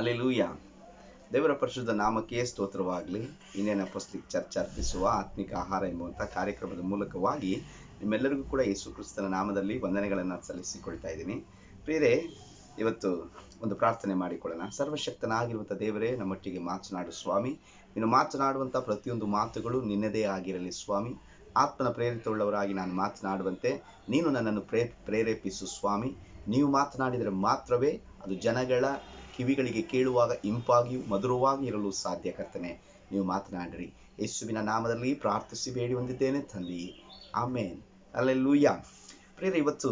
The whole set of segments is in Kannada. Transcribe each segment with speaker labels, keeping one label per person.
Speaker 1: ಅಲ್ಲೆಲೂಯ. ದೇವರ ಪರಿಶುದ್ಧ ನಾಮಕ್ಕೆ ಸ್ತೋತ್ರವಾಗಲಿ. ಇಂಡಿಯನ್ ಅಪೊಸ್ಟಲಿಕ್ ಚರ್ಚ್ ಅರ್ಪಿಸುವ ಆತ್ಮಿಕ ಆಹಾರ ಎಂಬುವಂಥ ಕಾರ್ಯಕ್ರಮದ ಮೂಲಕವಾಗಿ ನಿಮ್ಮೆಲ್ಲರಿಗೂ ಕೂಡ ಯೇಸು ಕ್ರಿಸ್ತನ ನಾಮದಲ್ಲಿ ವಂದನೆಗಳನ್ನು ಸಲ್ಲಿಸಿಕೊಳ್ತಾ ಇದ್ದೀನಿ. ಪ್ರಿಯರೇ, ಇವತ್ತು ಒಂದು ಪ್ರಾರ್ಥನೆ ಮಾಡಿಕೊಳ್ಳೋಣ. ಸರ್ವಶಕ್ತನಾಗಿರುವಂಥ ದೇವರೇ, ನಮ್ಮೊಟ್ಟಿಗೆ ಮಾತನಾಡು ಸ್ವಾಮಿ. ನೀನು ಮಾತನಾಡುವಂಥ ಪ್ರತಿಯೊಂದು ಮಾತುಗಳು ನಿನ್ನದೇ ಆಗಿರಲಿ ಸ್ವಾಮಿ. ಆತ್ಮನ ಪ್ರೇರಿತವುಳ್ಳವರಾಗಿ ನಾನು ಮಾತನಾಡುವಂತೆ ನೀನು ನನ್ನನ್ನು ಪ್ರೇರೇಪಿಸು ಸ್ವಾಮಿ. ನೀವು ಮಾತನಾಡಿದರೆ ಮಾತ್ರವೇ ಅದು ಜನಗಳ ಕಿವಿಗಳಿಗೆ ಕೇಳುವಾಗ ಇಂಪಾಗಿಯೂ ಮಧುರವಾಗಿ ಇರಲು ಸಾಧ್ಯ. ಕರ್ತನೆ, ನೀವು ಮಾತನಾಡಿರಿ. ಯೇಸುವಿನ ನಾಮದಲ್ಲಿ ಪ್ರಾರ್ಥಿಸಿ ಬೇಡಿ ಹೊಂದಿದ್ದೇನೆ ತಂದೆ, ಆಮೇನ್. ಹಲ್ಲೆಲೂಯಾ. ಪ್ರಿಯರೇ, ಇವತ್ತು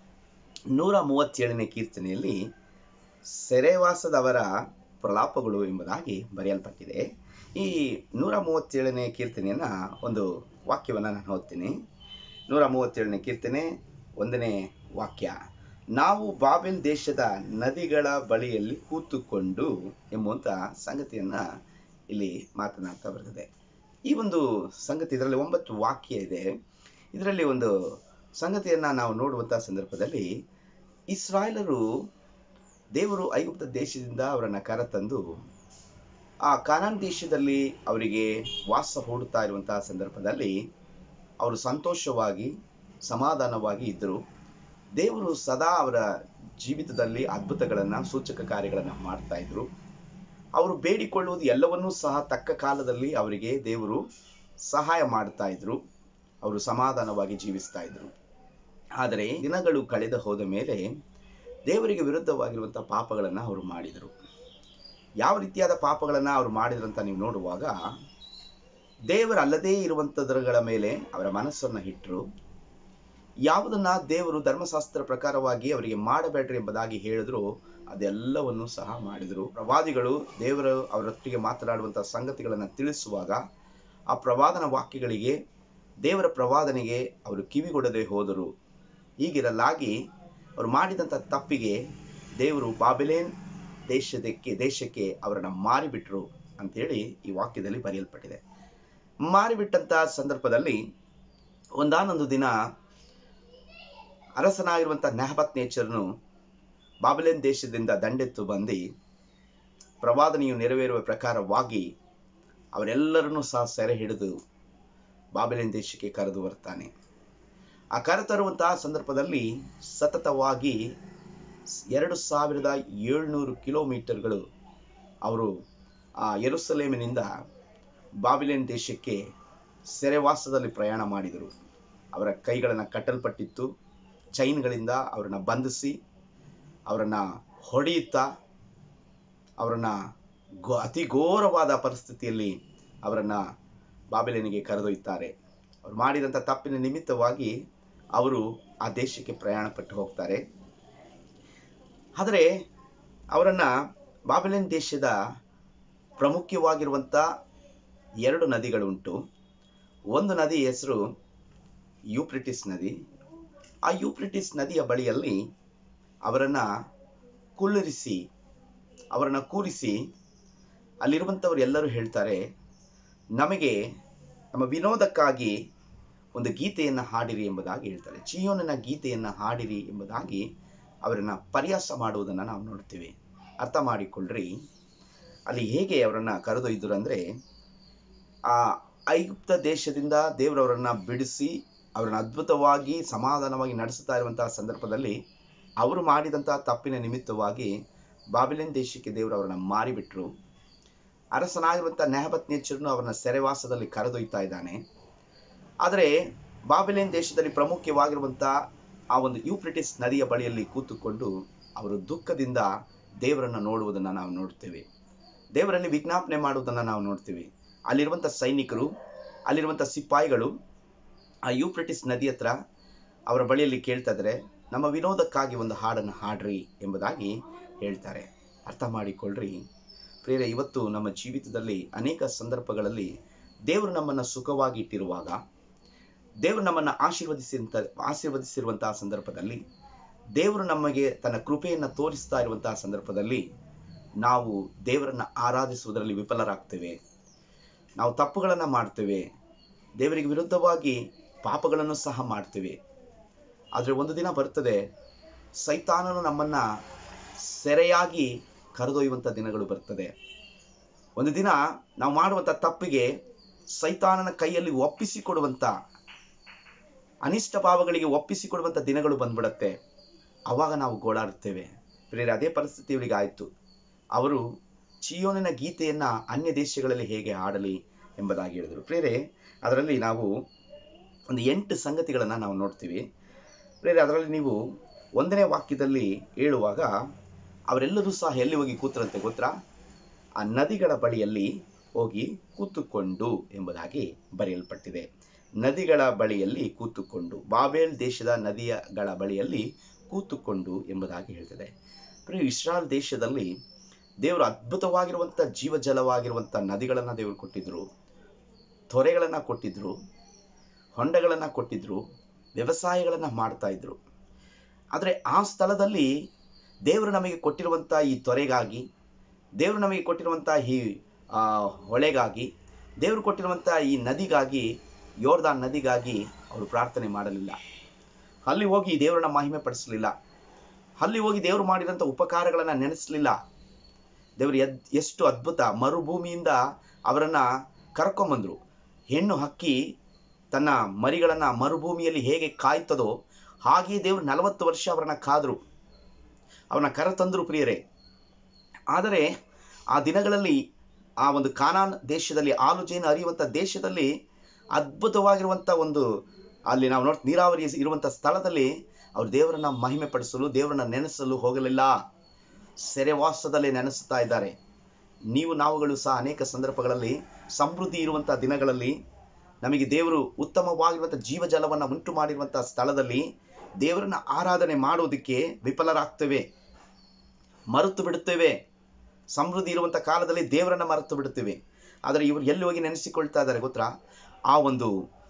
Speaker 1: 137ನೇ ಕೀರ್ತನೆಯಲ್ಲಿ ಸೆರೆವಾಸದವರ ಪ್ರಲಾಪಗಳು ಎಂಬುದಾಗಿ ಬರೆಯಲ್ಪಟ್ಟಿದೆ. ಈ 137ನೇ ಕೀರ್ತನೆಯನ್ನ ಒಂದು ವಾಕ್ಯವನ್ನು ನಾನು ಓದ್ತೀನಿ. 137ನೇ ಕೀರ್ತನೆ 1ನೇ ವಾಕ್ಯ. ನಾವು ಬಾಬೆಲ್ ದೇಶದ ನದಿಗಳ ಬಳಿಯಲ್ಲಿ ಕೂತುಕೊಂಡು ಎಂಬುವಂಥ ಸಂಗತಿಯನ್ನ ಇಲ್ಲಿ ಮಾತನಾಡ್ತಾ ಬರ್ತದೆ. ಈ ಒಂದು ಸಂಗತಿ, ಇದರಲ್ಲಿ 9 ವಾಕ್ಯ ಇದೆ. ಇದರಲ್ಲಿ ಒಂದು ಸಂಗತಿಯನ್ನ ನಾವು ನೋಡುವಂಥ ಸಂದರ್ಭದಲ್ಲಿ, ಇಸ್ರಾಯೇಲರು ದೇವರು ಐಗುಪ್ತ ದೇಶದಿಂದ ಅವರನ್ನು ಕರೆತಂದು ಆ ಕಾನಾನ್ ದೇಶದಲ್ಲಿ ಅವರಿಗೆ ವಾಸ ಹೂಡುತ್ತಾ ಇರುವಂತಹ ಸಂದರ್ಭದಲ್ಲಿ ಅವರು ಸಂತೋಷವಾಗಿ ಸಮಾಧಾನವಾಗಿ ಇದ್ದರು. ದೇವರು ಸದಾ ಅವರ ಜೀವಿತದಲ್ಲಿ ಅದ್ಭುತಗಳನ್ನು, ಸೂಚಕ ಕಾರ್ಯಗಳನ್ನು ಮಾಡ್ತಾ ಇದ್ರು. ಅವರು ಬೇಡಿಕೊಳ್ಳುವುದು ಎಲ್ಲವನ್ನೂ ಸಹ ತಕ್ಕ ಕಾಲದಲ್ಲಿ ಅವರಿಗೆ ದೇವರು ಸಹಾಯ ಮಾಡ್ತಾ ಇದ್ರು. ಅವರು ಸಮಾಧಾನವಾಗಿ ಜೀವಿಸ್ತಾ ಇದ್ರು. ಆದರೆ ದಿನಗಳು ಕಳೆದು ಹೋದ ಮೇಲೆ ದೇವರಿಗೆ ವಿರುದ್ಧವಾಗಿರುವಂಥ ಪಾಪಗಳನ್ನು ಅವರು ಮಾಡಿದರು. ಯಾವ ರೀತಿಯಾದ ಪಾಪಗಳನ್ನು ಅವರು ಮಾಡಿದ್ರು ಅಂತ ನೀವು ನೋಡುವಾಗ, ದೇವರಲ್ಲದೇ ಇರುವಂಥದ್ರಗಳ ಮೇಲೆ ಅವರ ಮನಸ್ಸನ್ನು ಇಟ್ಟರು. ಯಾವುದನ್ನ ದೇವರು ಧರ್ಮಶಾಸ್ತ್ರ ಪ್ರಕಾರವಾಗಿ ಅವರಿಗೆ ಮಾಡಬೇಡ್ರಿ ಎಂಬುದಾಗಿ ಹೇಳಿದ್ರು, ಅದೆಲ್ಲವನ್ನು ಸಹ ಮಾಡಿದರು. ಪ್ರವಾದಿಗಳು ದೇವರು ಅವರೊಟ್ಟಿಗೆ ಮಾತನಾಡುವಂಥ ಸಂಗತಿಗಳನ್ನು ತಿಳಿಸುವಾಗ ಆ ಪ್ರವಾದನ ವಾಕ್ಯಗಳಿಗೆ, ದೇವರ ಪ್ರವಾದನೆಗೆ ಅವರು ಕಿವಿಗೊಡದೆ ಹೋದರು. ಹೀಗಿರಲಾಗಿ ಅವರು ಮಾಡಿದಂಥ ತಪ್ಪಿಗೆ ದೇವರು ಬಾಬೆಲೇನ್ ದೇಶಕ್ಕೆ ಅವರನ್ನು ಮಾರಿಬಿಟ್ರು ಅಂತೇಳಿ ಈ ವಾಕ್ಯದಲ್ಲಿ ಬರೆಯಲ್ಪಟ್ಟಿದೆ. ಮಾರಿಬಿಟ್ಟಂಥ ಸಂದರ್ಭದಲ್ಲಿ ಒಂದಾನೊಂದು ದಿನ ಅರಸನಾಗಿರುವಂಥ ನೆಬೂಕದ್ನೆಚ್ಚರನು ಬಾಬೆಲೇನ್ ದೇಶದಿಂದ ದಂಡೆತ್ತು ಬಂದು ಪ್ರವಾದನೆಯು ನೆರವೇರುವ ಪ್ರಕಾರವಾಗಿ ಅವರೆಲ್ಲರನ್ನೂ ಸಹ ಸೆರೆ ಹಿಡಿದು ಬಾಬೆಲೇನ್ ದೇಶಕ್ಕೆ ಕರೆದು ಬರ್ತಾನೆ. ಆ ಕರೆತರುವಂತಹ ಸಂದರ್ಭದಲ್ಲಿ ಸತತವಾಗಿ 2700 ಕಿಲೋಮೀಟರ್ಗಳು ಅವರು ಆ ಯೆರೂಸಲೇಮಿನಿಂದ ಬಾಬಿಲೇನ್ ದೇಶಕ್ಕೆ ಸೆರೆವಾಸದಲ್ಲಿ ಪ್ರಯಾಣ ಮಾಡಿದರು. ಅವರ ಕೈಗಳನ್ನು ಕಟ್ಟಲ್ಪಟ್ಟಿತ್ತು. ಚೈನ್ಗಳಿಂದ ಅವರನ್ನು ಬಂಧಿಸಿ, ಅವರನ್ನು ಹೊಡೆಯುತ್ತಾ, ಅವರನ್ನು ಅತಿ ಘೋರವಾದ ಪರಿಸ್ಥಿತಿಯಲ್ಲಿ ಅವರನ್ನು ಬಾಬಿಲೇನಿಗೆ ಕರೆದೊಯ್ತಾರೆ. ಅವರು ಮಾಡಿದಂಥ ತಪ್ಪಿನ ನಿಮಿತ್ತವಾಗಿ ಅವರು ಆ ದೇಶಕ್ಕೆ ಪ್ರಯಾಣ ಪಟ್ಟು ಹೋಗ್ತಾರೆ. ಆದರೆ ಅವರನ್ನು ಬಾಬಿಲೇನ್ ದೇಶದ ಪ್ರಮುಖವಾಗಿರುವಂಥ 2 ನದಿಗಳುಂಟು. ಒಂದು ನದಿ ಹೆಸರು ಯೂಫ್ರೆಟಿಸ್ ನದಿ. ಆ ಯೂಫ್ರೆಟಿಸ್ ನದಿಯ ಬಳಿಯಲ್ಲಿ ಅವರನ್ನು ಕೂರಿಸಿ ಅಲ್ಲಿರುವಂಥವ್ರು ಎಲ್ಲರೂ ಹೇಳ್ತಾರೆ, ನಮಗೆ ನಮ್ಮ ವಿನೋದಕ್ಕಾಗಿ ಒಂದು ಗೀತೆಯನ್ನು ಹಾಡಿರಿ ಎಂಬುದಾಗಿ ಹೇಳ್ತಾರೆ. ಚೀಯೋನಿನ ಗೀತೆಯನ್ನು ಹಾಡಿರಿ ಎಂಬುದಾಗಿ ಅವರನ್ನು ಪರಿಹಾಸ ಮಾಡುವುದನ್ನು ನಾವು ನೋಡ್ತೀವಿ. ಅರ್ಥ ಮಾಡಿಕೊಳ್ಳ್ರಿ, ಅಲ್ಲಿ ಹೇಗೆ ಅವರನ್ನು ಕರೆದೊಯ್ದರು ಅಂದರೆ, ಆ ಐಗುಪ್ತ ದೇಶದಿಂದ ದೇವರವರನ್ನು ಬಿಡಿಸಿ ಅವರನ್ನು ಅದ್ಭುತವಾಗಿ ಸಮಾಧಾನವಾಗಿ ನಡೆಸುತ್ತಾ ಇರುವಂತಹ ಸಂದರ್ಭದಲ್ಲಿ ಅವರು ಮಾಡಿದಂತಹ ತಪ್ಪಿನ ನಿಮಿತ್ತವಾಗಿ ಬಾಬಿಲೇನ್ ದೇಶಕ್ಕೆ ದೇವರು ಅವರನ್ನು ಮಾರಿಬಿಟ್ರು. ಅರಸನಾಗಿರುವಂಥ ನೆಬೂಕದ್ನೆಚ್ಚರನು ಅವರನ್ನು ಸೆರೆವಾಸದಲ್ಲಿ ಕರೆದೊಯ್ತಾ ಇದ್ದಾನೆ. ಆದರೆ ಬಾಬಿಲೇನ್ ದೇಶದಲ್ಲಿ ಪ್ರಮುಖವಾಗಿರುವಂಥ ಆ ಒಂದು ಯೂಫ್ರೆಟಿಸ್ ನದಿಯ ಬಳಿಯಲ್ಲಿ ಕೂತುಕೊಂಡು ಅವರು ದುಃಖದಿಂದ ದೇವರನ್ನು ನೋಡುವುದನ್ನು ನಾವು ನೋಡ್ತೇವೆ. ದೇವರಲ್ಲಿ ವಿಜ್ಞಾಪನೆ ಮಾಡುವುದನ್ನು ನಾವು ನೋಡ್ತೀವಿ. ಅಲ್ಲಿರುವಂಥ ಸೈನಿಕರು, ಅಲ್ಲಿರುವಂಥ ಸಿಪಾಯಿಗಳು ಆ ಯೂಫ್ರೆಟಿಸ್ ನದಿ ಹತ್ರ ಅವರ ಬಳಿಯಲ್ಲಿ ಕೇಳ್ತಾ ಇದ್ದಾರೆ, ನಮ್ಮ ವಿನೋದಕ್ಕಾಗಿ ಒಂದು ಹಾಡನ್ನು ಹಾಡ್ರಿ ಎಂಬುದಾಗಿ ಹೇಳ್ತಾರೆ. ಅರ್ಥ ಮಾಡಿಕೊಳ್ಳ್ರಿ ಪ್ರಿಯರೇ, ಇವತ್ತು ನಮ್ಮ ಜೀವಿತದಲ್ಲಿ ಅನೇಕ ಸಂದರ್ಭಗಳಲ್ಲಿ ದೇವರು ನಮ್ಮನ್ನು ಸುಖವಾಗಿ ಇಟ್ಟಿರುವಾಗ, ದೇವರು ನಮ್ಮನ್ನು ಆಶೀರ್ವದಿಸಿರುವಂತಹ ಸಂದರ್ಭದಲ್ಲಿ, ದೇವರು ನಮಗೆ ತನ್ನ ಕೃಪೆಯನ್ನು ತೋರಿಸ್ತಾ ಇರುವಂತಹ ಸಂದರ್ಭದಲ್ಲಿ ನಾವು ದೇವರನ್ನು ಆರಾಧಿಸುವುದರಲ್ಲಿ ವಿಫಲರಾಗ್ತೇವೆ. ನಾವು ತಪ್ಪುಗಳನ್ನು ಮಾಡ್ತೇವೆ, ದೇವರಿಗೆ ವಿರುದ್ಧವಾಗಿ ಪಾಪಗಳನ್ನು ಸಹ ಮಾಡ್ತೇವೆ. ಆದರೆ ಒಂದು ದಿನ ಬರ್ತದೆ, ಸೈತಾನನು ನಮ್ಮನ್ನು ಸೆರೆಯಾಗಿ ಕರೆದೊಯ್ಯುವಂಥ ದಿನಗಳು ಬರ್ತದೆ. ಒಂದು ದಿನ ನಾವು ಮಾಡುವಂಥ ತಪ್ಪಿಗೆ ಸೈತಾನನ ಕೈಯಲ್ಲಿ ಒಪ್ಪಿಸಿಕೊಡುವಂಥ, ಅನಿಷ್ಟ ಭಾವಗಳಿಗೆ ಒಪ್ಪಿಸಿಕೊಡುವಂಥ ದಿನಗಳು ಬಂದ್ಬಿಡತ್ತೆ. ಅವಾಗ ನಾವು ಗೋಳಾಡುತ್ತೇವೆ. ಪ್ರಿಯರೇ, ಅದೇ ಪರಿಸ್ಥಿತಿ ಇವರಿಗೆ ಆಯಿತು. ಅವರು ಚೀಯೋನಿನ ಗೀತೆಯನ್ನ ಅನ್ಯ ದೇಶಗಳಲ್ಲಿ ಹೇಗೆ ಹಾಡಲಿ ಎಂಬುದಾಗಿ ಹೇಳಿದರು. ಪ್ರಿಯರೇ, ಅದರಲ್ಲಿ ನಾವು ಒಂದು 8 ಸಂಗತಿಗಳನ್ನು ನಾವು ನೋಡ್ತೀವಿ. ಪ್ರಿಯರೇ, ಅದರಲ್ಲಿ ನೀವು 1ನೇ ವಾಕ್ಯದಲ್ಲಿ ಹೇಳುವಾಗ ಅವರೆಲ್ಲರೂ ಸಹ ಎಲ್ಲಿ ಹೋಗಿ ಕೂತರಂತೆ ಗೊತ್ತಾ? ಆ ನದಿಗಳ ಬಳಿಯಲ್ಲಿ ಹೋಗಿ ಕೂತುಕೊಂಡು ಎಂಬುದಾಗಿ ಬರೆಯಲ್ಪಟ್ಟಿದೆ. ನದಿಗಳ ಬಳಿಯಲ್ಲಿ ಕೂತುಕೊಂಡು, ಬಾಬೇಲ್ ದೇಶದ ನದಿಗಳ ಬಳಿಯಲ್ಲಿ ಕೂತುಕೊಂಡು ಎಂಬುದಾಗಿ ಹೇಳ್ತದೆ. ಪ್ರಿಯ, ಇಸ್ರಾಯೇಲ್ ದೇಶದಲ್ಲಿ ದೇವರು ಅದ್ಭುತವಾಗಿರುವಂಥ ಜೀವಜಲವಾಗಿರುವಂಥ ನದಿಗಳನ್ನು ದೇವರು ಕೊಟ್ಟಿದ್ರು, ತೊರೆಗಳನ್ನು ಕೊಟ್ಟಿದ್ರು, ಹೊಂಡಗಳನ್ನು ಕೊಟ್ಟಿದ್ರು, ವ್ಯವಸಾಯಗಳನ್ನು ಮಾಡ್ತಾ ಇದ್ರು. ಆದರೆ ಆ ಸ್ಥಳದಲ್ಲಿ ದೇವರು ನಮಗೆ ಕೊಟ್ಟಿರುವಂಥ ಈ ತೊರೆಗಾಗಿ, ದೇವರು ನಮಗೆ ಕೊಟ್ಟಿರುವಂಥ ಈ ಹೊಳೆಗಾಗಿ, ದೇವರು ಕೊಟ್ಟಿರುವಂಥ ಈ ನದಿಗಾಗಿ, ಯೋರ್ದಾನ್ ನದಿಗಾಗಿ ಅವರು ಪ್ರಾರ್ಥನೆ ಮಾಡಲಿಲ್ಲ. ಅಲ್ಲಿ ಹೋಗಿ ದೇವರನ್ನ ಮಹಿಮೆ ಪಡಿಸಲಿಲ್ಲ. ಅಲ್ಲಿ ಹೋಗಿ ದೇವರು ಮಾಡಿದಂಥ ಉಪಕಾರಗಳನ್ನು ನೆನೆಸಲಿಲ್ಲ. ದೇವರು ಎಷ್ಟು ಅದ್ಭುತ, ಮರುಭೂಮಿಯಿಂದ ಅವರನ್ನ ಕರ್ಕೊಂಬಂದ್ರು. ಹೆಣ್ಣು ಹಕ್ಕಿ ತನ್ನ ಮರಿಗಳನ್ನ ಮರುಭೂಮಿಯಲ್ಲಿ ಹೇಗೆ ಕಾಯ್ತದೋ ಹಾಗೆಯೇ ದೇವರು 40 ವರ್ಷ ಅವರನ್ನ ಕಾದ್ರು, ಅವರನ್ನ ಕರೆತಂದ್ರು. ಪ್ರಿಯರೇ, ಆದರೆ ಆ ದಿನಗಳಲ್ಲಿ ಆ ಒಂದು ಕಾನಾನ್ ದೇಶದಲ್ಲಿ, ಆಲುಜೇನು ಹರಿಯುವಂಥ ದೇಶದಲ್ಲಿ ಅದ್ಭುತವಾಗಿರುವಂಥ ಒಂದು, ಅಲ್ಲಿ ನಾವು ನೀರಾವರಿ ಇರುವಂಥ ಸ್ಥಳದಲ್ಲಿ ಅವರು ದೇವರನ್ನ ಮಹಿಮೆ ಪಡಿಸಲು, ದೇವರನ್ನ ನೆನೆಸಲು ಹೋಗಲಿಲ್ಲ. ಸೆರೆವಾಸದಲ್ಲಿ ನೆನೆಸ್ತಾ ಇದ್ದಾರೆ. ನೀವು ನಾವುಗಳು ಸಹ ಅನೇಕ ಸಂದರ್ಭಗಳಲ್ಲಿ ಸಮೃದ್ಧಿ ಇರುವಂಥ ದಿನಗಳಲ್ಲಿ ನಮಗೆ ದೇವರು ಉತ್ತಮವಾಗಿರುವಂಥ ಜೀವಜಲವನ್ನು ಉಂಟು ಮಾಡಿರುವಂಥ ಸ್ಥಳದಲ್ಲಿ ದೇವರನ್ನ ಆರಾಧನೆ ಮಾಡೋದಕ್ಕೆ ವಿಫಲರಾಗ್ತೇವೆ, ಮರೆತು ಬಿಡುತ್ತೇವೆ. ಸಮೃದ್ಧಿ ಇರುವಂಥ ಕಾಲದಲ್ಲಿ ದೇವರನ್ನ ಮರೆತು ಬಿಡುತ್ತೇವೆ. ಆದರೆ ಇವರು ಎಲ್ಲಿ ಹೋಗಿ ನೆನೆಸಿಕೊಳ್ತಾ ಇದ್ದಾರೆ ಗೊತ್ತಾ? ಆ ಒಂದು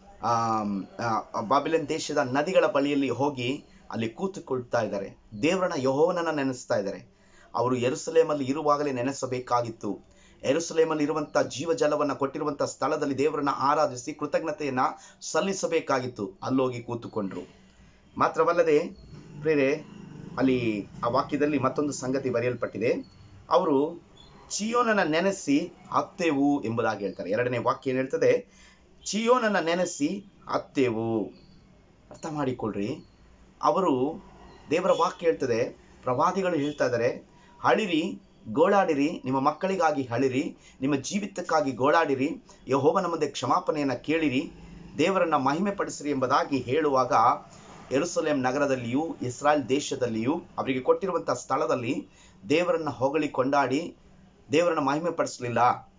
Speaker 1: ಬಾಬಿಲೋನ್ ದೇಶದ ನದಿಗಳ ಬಳಿಯಲ್ಲಿ ಹೋಗಿ ಅಲ್ಲಿ ಕೂತುಕೊಳ್ತಾ ಇದ್ದಾರೆ. ದೇವರನ್ನ, ಯೆಹೋವನನ್ನ ನೆನೆಸ್ತಾ ಇದ್ದಾರೆ. ಅವರು ಯೆರೂಸಲೇಮಲ್ಲಿ ಇರುವಾಗಲೇ ನೆನೆಸಬೇಕಾಗಿತ್ತು. ಯೆರೂಸಲೇಮಲ್ಲಿ ಇರುವಂಥ ಜೀವಜಲವನ್ನು ಕೊಟ್ಟಿರುವಂಥ ಸ್ಥಳದಲ್ಲಿ ದೇವರನ್ನ ಆರಾಧಿಸಿ ಕೃತಜ್ಞತೆಯನ್ನ ಸಲ್ಲಿಸಬೇಕಾಗಿತ್ತು. ಅಲ್ಲೋಗಿ ಕೂತುಕೊಂಡ್ರು. ಮಾತ್ರವಲ್ಲದೆ ಪ್ರಿಯರೇ, ಅಲ್ಲಿ ಆ ವಾಕ್ಯದಲ್ಲಿ ಮತ್ತೊಂದು ಸಂಗತಿ ಬರೆಯಲ್ಪಟ್ಟಿದೆ. ಅವರು ಚೀಯೋನನ್ನ ನೆನೆಸಿ ಅತ್ತೇವು ಎಂಬುದಾಗಿ ಹೇಳ್ತಾರೆ. 2ನೇ ವಾಕ್ಯ ಏನ್ ಹೇಳ್ತದೆ? ಚೀಯೋನನ್ನ ನೆನೆಸಿ ಅತ್ತೇವು. ಅರ್ಥ ಮಾಡಿಕೊಳ್ಳ್ರಿ. ಅವರು, ದೇವರ ವಾಕ್ಯ ಹೇಳ್ತದೆ, ಪ್ರವಾದಿಗಳು ಹೇಳ್ತಾ ಇದ್ದಾರೆ, ಅಳಿರಿ, ಗೋಳಾಡಿರಿ, ನಿಮ್ಮ ಮಕ್ಕಳಿಗಾಗಿ ಅಳಿರಿ, ನಿಮ್ಮ ಜೀವಿತಕ್ಕಾಗಿ ಗೋಳಾಡಿರಿ, ಯೆಹೋವನ ಮುಂದೆ ಕ್ಷಮಾಪಣೆಯನ್ನು ಕೇಳಿರಿ, ದೇವರನ್ನ ಮಹಿಮೆ ಪಡಿಸಿರಿ ಎಂಬುದಾಗಿ ಹೇಳುವಾಗ ಯೆರೂಸಲೇಮ್ ನಗರದಲ್ಲಿಯೂ ಇಸ್ರಾಯೇಲ್ ದೇಶದಲ್ಲಿಯೂ ಅವರಿಗೆ ಕೊಟ್ಟಿರುವಂಥ ಸ್ಥಳದಲ್ಲಿ ದೇವರನ್ನ ಹೊಗಳಿ ಕೊಂಡಾಡಿ ದೇವರನ್ನ ಮಹಿಮೆ ಪಡಿಸಲಿಲ್ಲ.